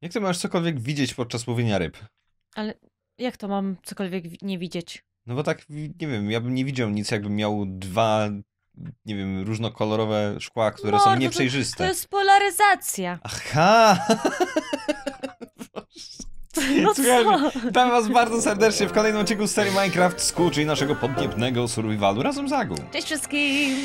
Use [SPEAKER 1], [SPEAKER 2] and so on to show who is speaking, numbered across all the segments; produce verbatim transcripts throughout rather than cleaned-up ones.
[SPEAKER 1] Jak ty możesz cokolwiek widzieć podczas łowienia ryb?
[SPEAKER 2] Ale jak to mam cokolwiek wi- nie widzieć?
[SPEAKER 1] No bo tak, nie wiem, ja bym nie widział nic, jakbym miał dwa, nie wiem, różnokolorowe szkła, które
[SPEAKER 2] Mordo,
[SPEAKER 1] są nieprzejrzyste.
[SPEAKER 2] To, to jest polaryzacja.
[SPEAKER 1] Aha!
[SPEAKER 2] No
[SPEAKER 1] Słuchajcie,
[SPEAKER 2] co?
[SPEAKER 1] witam was bardzo serdecznie w kolejnym odcinku z serii Minecraft School, czyli naszego podniebnego survivalu razem z Agą.
[SPEAKER 2] Cześć wszystkim!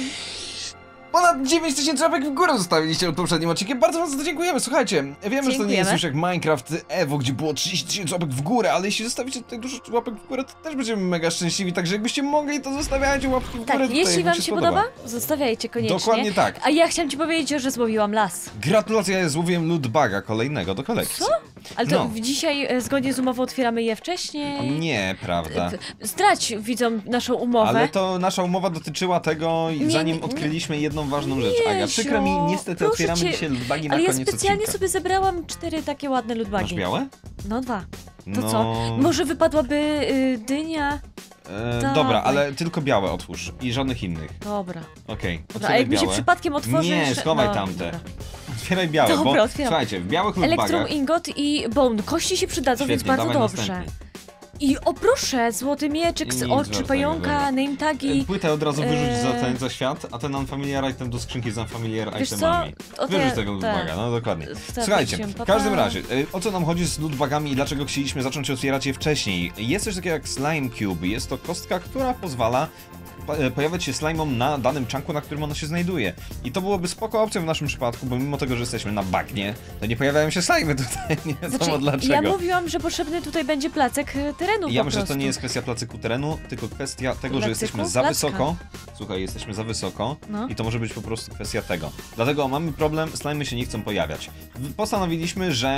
[SPEAKER 1] Ponad dziewięć tysięcy łapek w górę zostawiliście pod poprzednim odcinkiem, bardzo wam za to dziękujemy. Słuchajcie, wiemy, że to nie jest już jak Minecraft Evo, gdzie było trzydzieści tysięcy łapek w górę, ale jeśli zostawicie tutaj dużo łapek w górę, to też będziemy mega szczęśliwi, także jakbyście mogli, to zostawiajcie łapki w górę.
[SPEAKER 2] Tak,
[SPEAKER 1] tutaj,
[SPEAKER 2] jeśli
[SPEAKER 1] jak
[SPEAKER 2] wam
[SPEAKER 1] się
[SPEAKER 2] się
[SPEAKER 1] spodoba.
[SPEAKER 2] podoba, zostawiajcie koniecznie.
[SPEAKER 1] Dokładnie tak.
[SPEAKER 2] A ja chciałam ci powiedzieć, że złowiłam las.
[SPEAKER 1] Gratulacje, ja złowiłem lootbaga kolejnego do kolekcji.
[SPEAKER 2] Co? Ale to
[SPEAKER 1] No.
[SPEAKER 2] dzisiaj e, zgodnie z umową otwieramy je wcześniej.
[SPEAKER 1] Nie, prawda.
[SPEAKER 2] Zdrać widzom naszą umowę.
[SPEAKER 1] Ale to nasza umowa dotyczyła tego,
[SPEAKER 2] Nie,
[SPEAKER 1] zanim
[SPEAKER 2] nie,
[SPEAKER 1] odkryliśmy jedną ważną rzecz.
[SPEAKER 2] nie,
[SPEAKER 1] Aga, przykro mi, niestety
[SPEAKER 2] proszę
[SPEAKER 1] otwieramy
[SPEAKER 2] cię,
[SPEAKER 1] dzisiaj lootbagi na
[SPEAKER 2] Ale ja
[SPEAKER 1] koniec
[SPEAKER 2] specjalnie
[SPEAKER 1] odcinka.
[SPEAKER 2] sobie zebrałam cztery takie ładne
[SPEAKER 1] Masz
[SPEAKER 2] lootbagi.
[SPEAKER 1] białe?
[SPEAKER 2] No dwa. To
[SPEAKER 1] no...
[SPEAKER 2] co? Może wypadłaby y, dynia?
[SPEAKER 1] E,
[SPEAKER 2] Dawaj.
[SPEAKER 1] dobra, ale tylko białe otwórz i żadnych innych.
[SPEAKER 2] Dobra.
[SPEAKER 1] Okej, okay.
[SPEAKER 2] Dobra, a jak mi się przypadkiem otworzy...
[SPEAKER 1] Nie,
[SPEAKER 2] jeszcze-
[SPEAKER 1] schowaj
[SPEAKER 2] no,
[SPEAKER 1] tamte.
[SPEAKER 2] dobra.
[SPEAKER 1] Otwieraj białe,
[SPEAKER 2] Dobra,
[SPEAKER 1] bo
[SPEAKER 2] otwieram.
[SPEAKER 1] słuchajcie, w białych
[SPEAKER 2] Elektrum,
[SPEAKER 1] lootbagach...
[SPEAKER 2] ingot i bone. Kości się przydadzą, więc
[SPEAKER 1] Świetnie,
[SPEAKER 2] bardzo
[SPEAKER 1] dawaj
[SPEAKER 2] dobrze.
[SPEAKER 1] następny.
[SPEAKER 2] I o proszę, złoty mieczyk z
[SPEAKER 1] Nic
[SPEAKER 2] oczy
[SPEAKER 1] ważnego,
[SPEAKER 2] pająka,
[SPEAKER 1] dobra.
[SPEAKER 2] name tagi.
[SPEAKER 1] Płytę od razu wyrzuć
[SPEAKER 2] Eee.
[SPEAKER 1] za ten za świat, a ten unfamiliar item do skrzynki z unfamiliar
[SPEAKER 2] Wiesz co?
[SPEAKER 1] itemami.
[SPEAKER 2] O te-
[SPEAKER 1] Wyrzuć tego
[SPEAKER 2] te-
[SPEAKER 1] lootbaga, no dokładnie.
[SPEAKER 2] Wstawić
[SPEAKER 1] Słuchajcie,
[SPEAKER 2] się,
[SPEAKER 1] w
[SPEAKER 2] pa,
[SPEAKER 1] każdym
[SPEAKER 2] pa.
[SPEAKER 1] razie, y, o co nam chodzi z lootbagami i dlaczego chcieliśmy zacząć otwierać je wcześniej? Jest coś takiego jak Slime Cube, jest to kostka, która pozwala po- e, pojawiać się slime'om na danym chunku, na którym ono się znajduje. I to byłoby spoko opcją w naszym przypadku, bo mimo tego, że jesteśmy na bagnie, to nie pojawiają się slimy tutaj, nie wiadomo
[SPEAKER 2] Znaczy,
[SPEAKER 1] dlaczego.
[SPEAKER 2] ja mówiłam, że potrzebny tutaj będzie placek e, terenu
[SPEAKER 1] Ja
[SPEAKER 2] po
[SPEAKER 1] myślę, że to
[SPEAKER 2] prostu.
[SPEAKER 1] nie jest kwestia placyku terenu, tylko kwestia tego, że
[SPEAKER 2] Placyku?
[SPEAKER 1] jesteśmy za
[SPEAKER 2] Placka.
[SPEAKER 1] wysoko. Słuchaj, jesteśmy za wysoko
[SPEAKER 2] No.
[SPEAKER 1] i to może być po prostu kwestia tego. Dlatego mamy problem, slimy się nie chcą pojawiać. W- Postanowiliśmy, że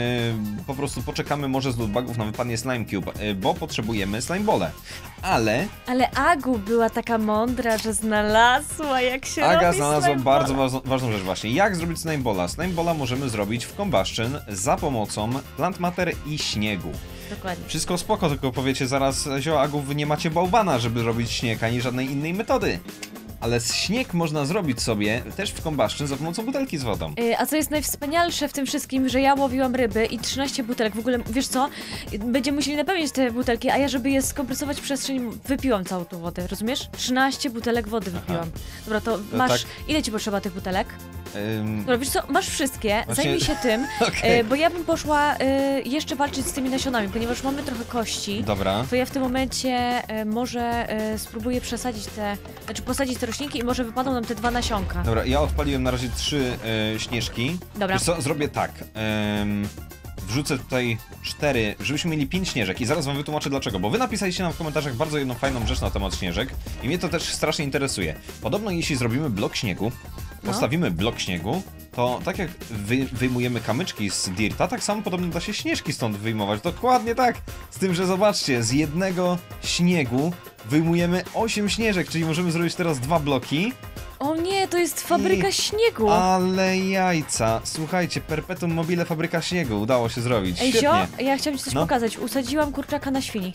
[SPEAKER 1] e, po prostu poczekamy może z lootbagów na wypadnie Slime Cube, e, bo potrzebujemy slime bole. Ale
[SPEAKER 2] Ale Agu była taka mądra, że znalazła jak się
[SPEAKER 1] Aga
[SPEAKER 2] robi
[SPEAKER 1] znalazła
[SPEAKER 2] slime
[SPEAKER 1] bardzo
[SPEAKER 2] ball.
[SPEAKER 1] ważną, ważną rzecz właśnie. Jak zrobić slime bola? Slime bola możemy zrobić w combustion za pomocą plant matter i śniegu.
[SPEAKER 2] Dokładnie.
[SPEAKER 1] Wszystko spoko, tylko powiecie zaraz, zio Agu, wy nie macie bałwana, żeby robić śnieg, ani żadnej innej metody. Ale z śnieg można zrobić sobie też w combustion za pomocą butelki z wodą.
[SPEAKER 2] Y, A co jest najwspanialsze w tym wszystkim, że ja łowiłam ryby i trzynaście butelek, w ogóle, wiesz co, będziemy musieli napełnić te butelki, a ja, żeby je skompresować w przestrzeń, wypiłam całą tą wodę, rozumiesz? trzynaście butelek wody wypiłam. Dobra, to
[SPEAKER 1] No
[SPEAKER 2] masz,
[SPEAKER 1] tak.
[SPEAKER 2] ile ci potrzeba tych butelek?
[SPEAKER 1] Ym,
[SPEAKER 2] Dobra, wiesz co, masz wszystkie,
[SPEAKER 1] Właśnie-
[SPEAKER 2] zajmij się tym,
[SPEAKER 1] Okej.
[SPEAKER 2] y, bo ja bym poszła y, jeszcze walczyć z tymi nasionami, ponieważ mamy trochę kości.
[SPEAKER 1] Dobra.
[SPEAKER 2] To ja w tym momencie y, może y, spróbuję przesadzić te, znaczy posadzić te roślinki i może wypadną nam te dwa nasionka.
[SPEAKER 1] Dobra, ja odpaliłem na razie trzy e, śnieżki.
[SPEAKER 2] Dobra.
[SPEAKER 1] Wiesz co, zrobię tak. Ym, wrzucę tutaj cztery, żebyśmy mieli pięć śnieżek i zaraz wam wytłumaczę dlaczego, bo wy napisaliście nam w komentarzach bardzo jedną fajną rzecz na temat śnieżek i mnie to też strasznie interesuje. Podobno jeśli zrobimy blok śniegu,
[SPEAKER 2] No.
[SPEAKER 1] postawimy blok śniegu, to tak jak wy, wyjmujemy kamyczki z dirta, tak samo podobno da się śnieżki stąd wyjmować. Dokładnie tak! Z tym, że zobaczcie, z jednego śniegu wyjmujemy osiem śnieżek, czyli możemy zrobić teraz dwa bloki.
[SPEAKER 2] O nie, to jest fabryka
[SPEAKER 1] I-
[SPEAKER 2] śniegu!
[SPEAKER 1] Ale jajca! Słuchajcie, perpetuum mobile fabryka śniegu udało się zrobić.
[SPEAKER 2] Ej,
[SPEAKER 1] Świetnie.
[SPEAKER 2] Zio, ja chciałam ci coś
[SPEAKER 1] No.
[SPEAKER 2] pokazać. Usadziłam kurczaka na świni.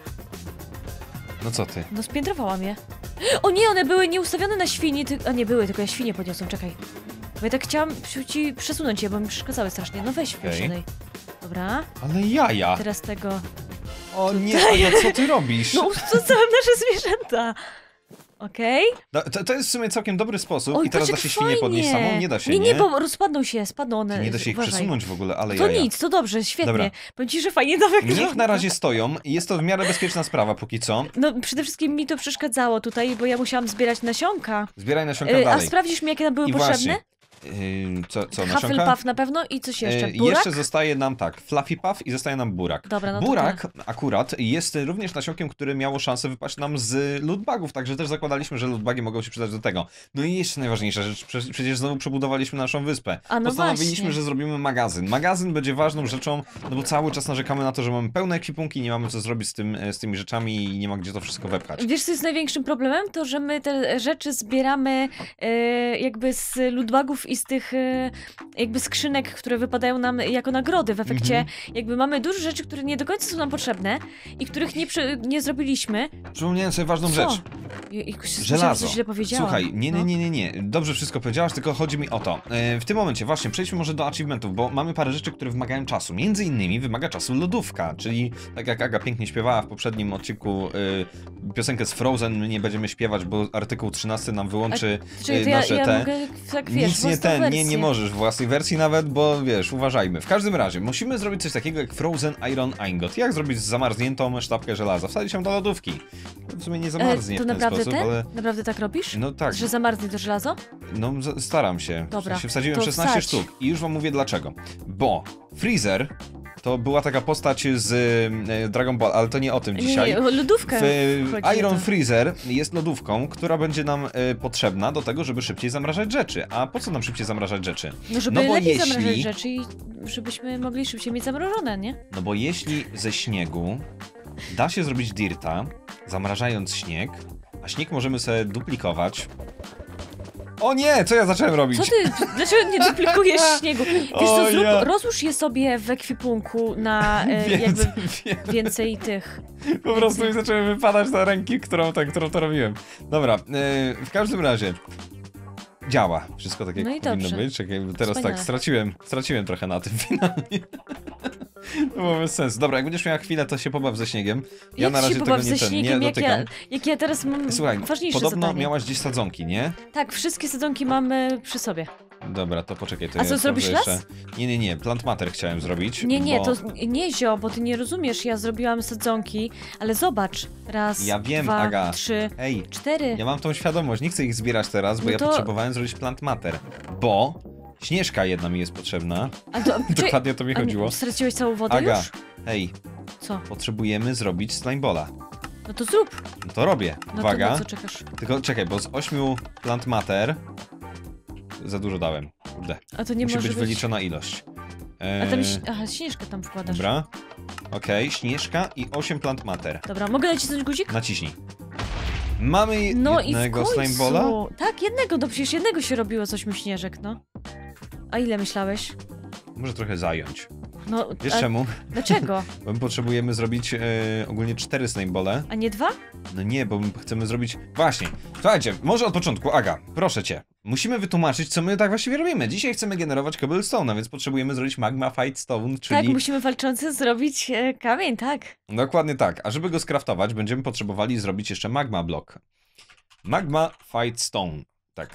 [SPEAKER 1] No co ty?
[SPEAKER 2] No spiętrowałam je. O nie, one były nieustawione na świni, ty... a nie były, tylko ja świnie podniosłam, czekaj. Bo ja tak chciałam ci przesunąć je, bo mi przeszkadzały strasznie. No weź
[SPEAKER 1] Okej.
[SPEAKER 2] okay. Dobra,
[SPEAKER 1] Ale jaja!
[SPEAKER 2] teraz tego...
[SPEAKER 1] O nie, Aga, co ty robisz?
[SPEAKER 2] No ustosująłem nasze zwierzęta! Okej?
[SPEAKER 1] No, to, to jest w sumie całkiem dobry sposób
[SPEAKER 2] Oj,
[SPEAKER 1] i teraz
[SPEAKER 2] patrz,
[SPEAKER 1] da się
[SPEAKER 2] jak
[SPEAKER 1] świnie podnieść
[SPEAKER 2] fajnie.
[SPEAKER 1] samą? Nie da się,
[SPEAKER 2] Nie,
[SPEAKER 1] nie?
[SPEAKER 2] nie, bo rozpadną się, spadną one.
[SPEAKER 1] Nie da się ich
[SPEAKER 2] Uważaj.
[SPEAKER 1] przesunąć w ogóle, ale
[SPEAKER 2] To
[SPEAKER 1] jaja.
[SPEAKER 2] nic, to dobrze, świetnie.
[SPEAKER 1] Dobra.
[SPEAKER 2] Powiem ci, że fajnie to wygląda.
[SPEAKER 1] Niech na razie stoją i jest to w miarę bezpieczna sprawa póki co.
[SPEAKER 2] No przede wszystkim mi to przeszkadzało tutaj, bo ja musiałam zbierać nasionka.
[SPEAKER 1] Zbieraj nasionka
[SPEAKER 2] Yy, a
[SPEAKER 1] dalej.
[SPEAKER 2] sprawdzisz mi, jakie nam były
[SPEAKER 1] I
[SPEAKER 2] potrzebne?
[SPEAKER 1] właśnie. Yy, co, co, nasionka?
[SPEAKER 2] Hufflepuff na pewno i coś jeszcze.
[SPEAKER 1] Yy,
[SPEAKER 2] Burak?
[SPEAKER 1] jeszcze zostaje nam tak, Fluffy Puff i zostaje nam Burak.
[SPEAKER 2] Dobra, no to
[SPEAKER 1] Burak akurat jest również nasionkiem, który miało szansę wypaść nam z lootbagów, także też zakładaliśmy, że lootbagi mogą się przydać do tego. No i jeszcze najważniejsza rzecz, prze- przecież znowu przebudowaliśmy naszą wyspę.
[SPEAKER 2] A no
[SPEAKER 1] Postanowiliśmy,
[SPEAKER 2] właśnie.
[SPEAKER 1] że zrobimy magazyn. Magazyn będzie ważną rzeczą, no bo cały czas narzekamy na to, że mamy pełne ekwipunki, nie mamy co zrobić z, tym, z tymi rzeczami i nie ma gdzie to wszystko wepchać.
[SPEAKER 2] Wiesz, co jest największym problemem? To, że my te rzeczy zbieramy e, jakby z lootbagów i i z tych e, jakby skrzynek, które wypadają nam jako nagrody. W efekcie
[SPEAKER 1] Mhm.
[SPEAKER 2] jakby mamy dużo rzeczy, które nie do końca są nam potrzebne i których nie, przy, nie zrobiliśmy.
[SPEAKER 1] Przypomniałem sobie ważną
[SPEAKER 2] Co?
[SPEAKER 1] rzecz.
[SPEAKER 2] I, i, myślałam,
[SPEAKER 1] Żelazo.
[SPEAKER 2] że źle powiedziałam.
[SPEAKER 1] Słuchaj, nie, nie,
[SPEAKER 2] No.
[SPEAKER 1] nie, nie, nie. Dobrze wszystko powiedziałaś, tylko chodzi mi o to. E, w tym momencie właśnie przejdźmy może do achievementów, bo mamy parę rzeczy, które wymagają czasu. Między innymi wymaga czasu lodówka, czyli tak jak Aga pięknie śpiewała w poprzednim odcinku y, piosenkę z Frozen nie będziemy śpiewać, bo artykuł trzynasty nam wyłączy
[SPEAKER 2] Czyli
[SPEAKER 1] y,
[SPEAKER 2] to ja,
[SPEAKER 1] nasze
[SPEAKER 2] ja
[SPEAKER 1] te.
[SPEAKER 2] mogę, tak wiesz,
[SPEAKER 1] Nic nie
[SPEAKER 2] własną
[SPEAKER 1] ten, nie,
[SPEAKER 2] wersję.
[SPEAKER 1] nie możesz w własnej wersji nawet, bo wiesz, uważajmy. W każdym razie, musimy zrobić coś takiego jak Frozen Iron Ingot. Jak zrobić zamarzniętą sztabkę żelaza? Wsadzić ją do lodówki. W sumie nie zamarznie
[SPEAKER 2] E, to
[SPEAKER 1] w ten
[SPEAKER 2] naprawdę
[SPEAKER 1] sposób,
[SPEAKER 2] ten?
[SPEAKER 1] ale...
[SPEAKER 2] Naprawdę tak robisz?
[SPEAKER 1] No tak,
[SPEAKER 2] Że zamarznie to żelazo?
[SPEAKER 1] no z- staram się.
[SPEAKER 2] Dobra,
[SPEAKER 1] W sensie wsadziłem
[SPEAKER 2] to
[SPEAKER 1] szesnaście
[SPEAKER 2] wsadź.
[SPEAKER 1] sztuk i już wam mówię dlaczego. Bo Freezer to była taka postać z e, Dragon Ball, ale to nie o tym dzisiaj.
[SPEAKER 2] Nie, nie, o lodówkę
[SPEAKER 1] W
[SPEAKER 2] chodzi
[SPEAKER 1] Iron
[SPEAKER 2] to.
[SPEAKER 1] Freezer jest lodówką, która będzie nam e, potrzebna do tego, żeby szybciej zamrażać rzeczy. A po co nam szybciej zamrażać rzeczy?
[SPEAKER 2] No żeby
[SPEAKER 1] no bo
[SPEAKER 2] lepiej
[SPEAKER 1] jeśli-
[SPEAKER 2] zamrażać rzeczy i żebyśmy mogli szybciej mieć zamrożone, nie?
[SPEAKER 1] No bo jeśli ze śniegu da się zrobić dirta, zamrażając śnieg, a śnieg możemy sobie duplikować. O nie, co ja zacząłem robić?
[SPEAKER 2] Co ty, dlaczego nie duplikujesz śniegu? Wiesz
[SPEAKER 1] O
[SPEAKER 2] co, zrób,
[SPEAKER 1] ja.
[SPEAKER 2] rozłóż je sobie w ekwipunku na e, jakby
[SPEAKER 1] Więcej, wiem.
[SPEAKER 2] więcej tych.
[SPEAKER 1] Po prostu mi zaczęły wypadać na ręki, którą, tak, którą to robiłem. Dobra, yy, w każdym razie działa. Wszystko tak jak
[SPEAKER 2] No i
[SPEAKER 1] powinno
[SPEAKER 2] dobrze.
[SPEAKER 1] być. Czekaj, bo teraz
[SPEAKER 2] Wspaniale.
[SPEAKER 1] tak, straciłem, straciłem trochę na tym finalnie. To było bez sensu. Dobra, jak będziesz miała chwilę, to się pobaw ze śniegiem. Ja
[SPEAKER 2] Jak
[SPEAKER 1] na
[SPEAKER 2] się
[SPEAKER 1] razie tego
[SPEAKER 2] pobaw
[SPEAKER 1] nie,
[SPEAKER 2] ze
[SPEAKER 1] ten,
[SPEAKER 2] śniegiem,
[SPEAKER 1] nie
[SPEAKER 2] jak
[SPEAKER 1] dotykam.
[SPEAKER 2] ja, jak ja teraz mam
[SPEAKER 1] Słuchaj,
[SPEAKER 2] ważniejsze
[SPEAKER 1] podobno
[SPEAKER 2] zadanie.
[SPEAKER 1] miałaś gdzieś sadzonki, nie?
[SPEAKER 2] Tak, wszystkie sadzonki mamy przy sobie.
[SPEAKER 1] Dobra, to poczekaj. To
[SPEAKER 2] A
[SPEAKER 1] ja
[SPEAKER 2] co, zrobisz
[SPEAKER 1] sprawdzę
[SPEAKER 2] las?
[SPEAKER 1] jeszcze. Nie, nie, nie, plant matter chciałem zrobić.
[SPEAKER 2] Nie, nie,
[SPEAKER 1] bo...
[SPEAKER 2] to nie zio, bo ty nie rozumiesz, ja zrobiłam sadzonki, ale zobacz, raz,
[SPEAKER 1] Ja wiem,
[SPEAKER 2] dwa,
[SPEAKER 1] Aga.
[SPEAKER 2] trzy,
[SPEAKER 1] Ej,
[SPEAKER 2] cztery.
[SPEAKER 1] ja mam tą świadomość, nie chcę ich zbierać teraz, bo
[SPEAKER 2] No
[SPEAKER 1] ja
[SPEAKER 2] to-
[SPEAKER 1] potrzebowałem zrobić plant matter. Bo śnieżka jedna mi jest potrzebna.
[SPEAKER 2] A to,
[SPEAKER 1] Dokładnie o to mi
[SPEAKER 2] a
[SPEAKER 1] chodziło.
[SPEAKER 2] straciłeś całą wodę
[SPEAKER 1] Aga,
[SPEAKER 2] już?
[SPEAKER 1] hej,
[SPEAKER 2] Co?
[SPEAKER 1] potrzebujemy zrobić slimebola.
[SPEAKER 2] No to zrób.
[SPEAKER 1] No to robię.
[SPEAKER 2] No
[SPEAKER 1] Uwaga.
[SPEAKER 2] to na co czekasz?
[SPEAKER 1] Tylko czekaj, bo z ośmiu plant matter za dużo dałem. Kurde.
[SPEAKER 2] A to nie
[SPEAKER 1] Musi
[SPEAKER 2] może
[SPEAKER 1] być wyliczona ilość.
[SPEAKER 2] A tam,
[SPEAKER 1] Eee,
[SPEAKER 2] ś- aha, śnieżkę tam wkładasz.
[SPEAKER 1] dobra. Okej, śnieżka i osiem plant matter.
[SPEAKER 2] Dobra, mogę nacisnąć guzik?
[SPEAKER 1] Naciśnij. Mamy
[SPEAKER 2] No i w
[SPEAKER 1] jednego
[SPEAKER 2] końcu.
[SPEAKER 1] slimebola.
[SPEAKER 2] Tak, jednego, no przecież jednego się robiło z ośmiu śnieżek, no. A ile myślałeś?
[SPEAKER 1] Może trochę zająć.
[SPEAKER 2] No,
[SPEAKER 1] Wiesz
[SPEAKER 2] a
[SPEAKER 1] czemu?
[SPEAKER 2] dlaczego?
[SPEAKER 1] Bo my potrzebujemy zrobić e, ogólnie cztery slimebole.
[SPEAKER 2] A nie dwa?
[SPEAKER 1] No nie, bo my chcemy zrobić... Właśnie, słuchajcie, może od początku, Aga, proszę cię. Musimy wytłumaczyć, co my tak właściwie robimy. Dzisiaj chcemy generować cobblestone, więc potrzebujemy zrobić magma fight stone, czyli...
[SPEAKER 2] Tak, musimy walczący zrobić e, kamień, tak.
[SPEAKER 1] Dokładnie tak, a żeby go skraftować, będziemy potrzebowali zrobić jeszcze magma block. Magma fight stone, tak.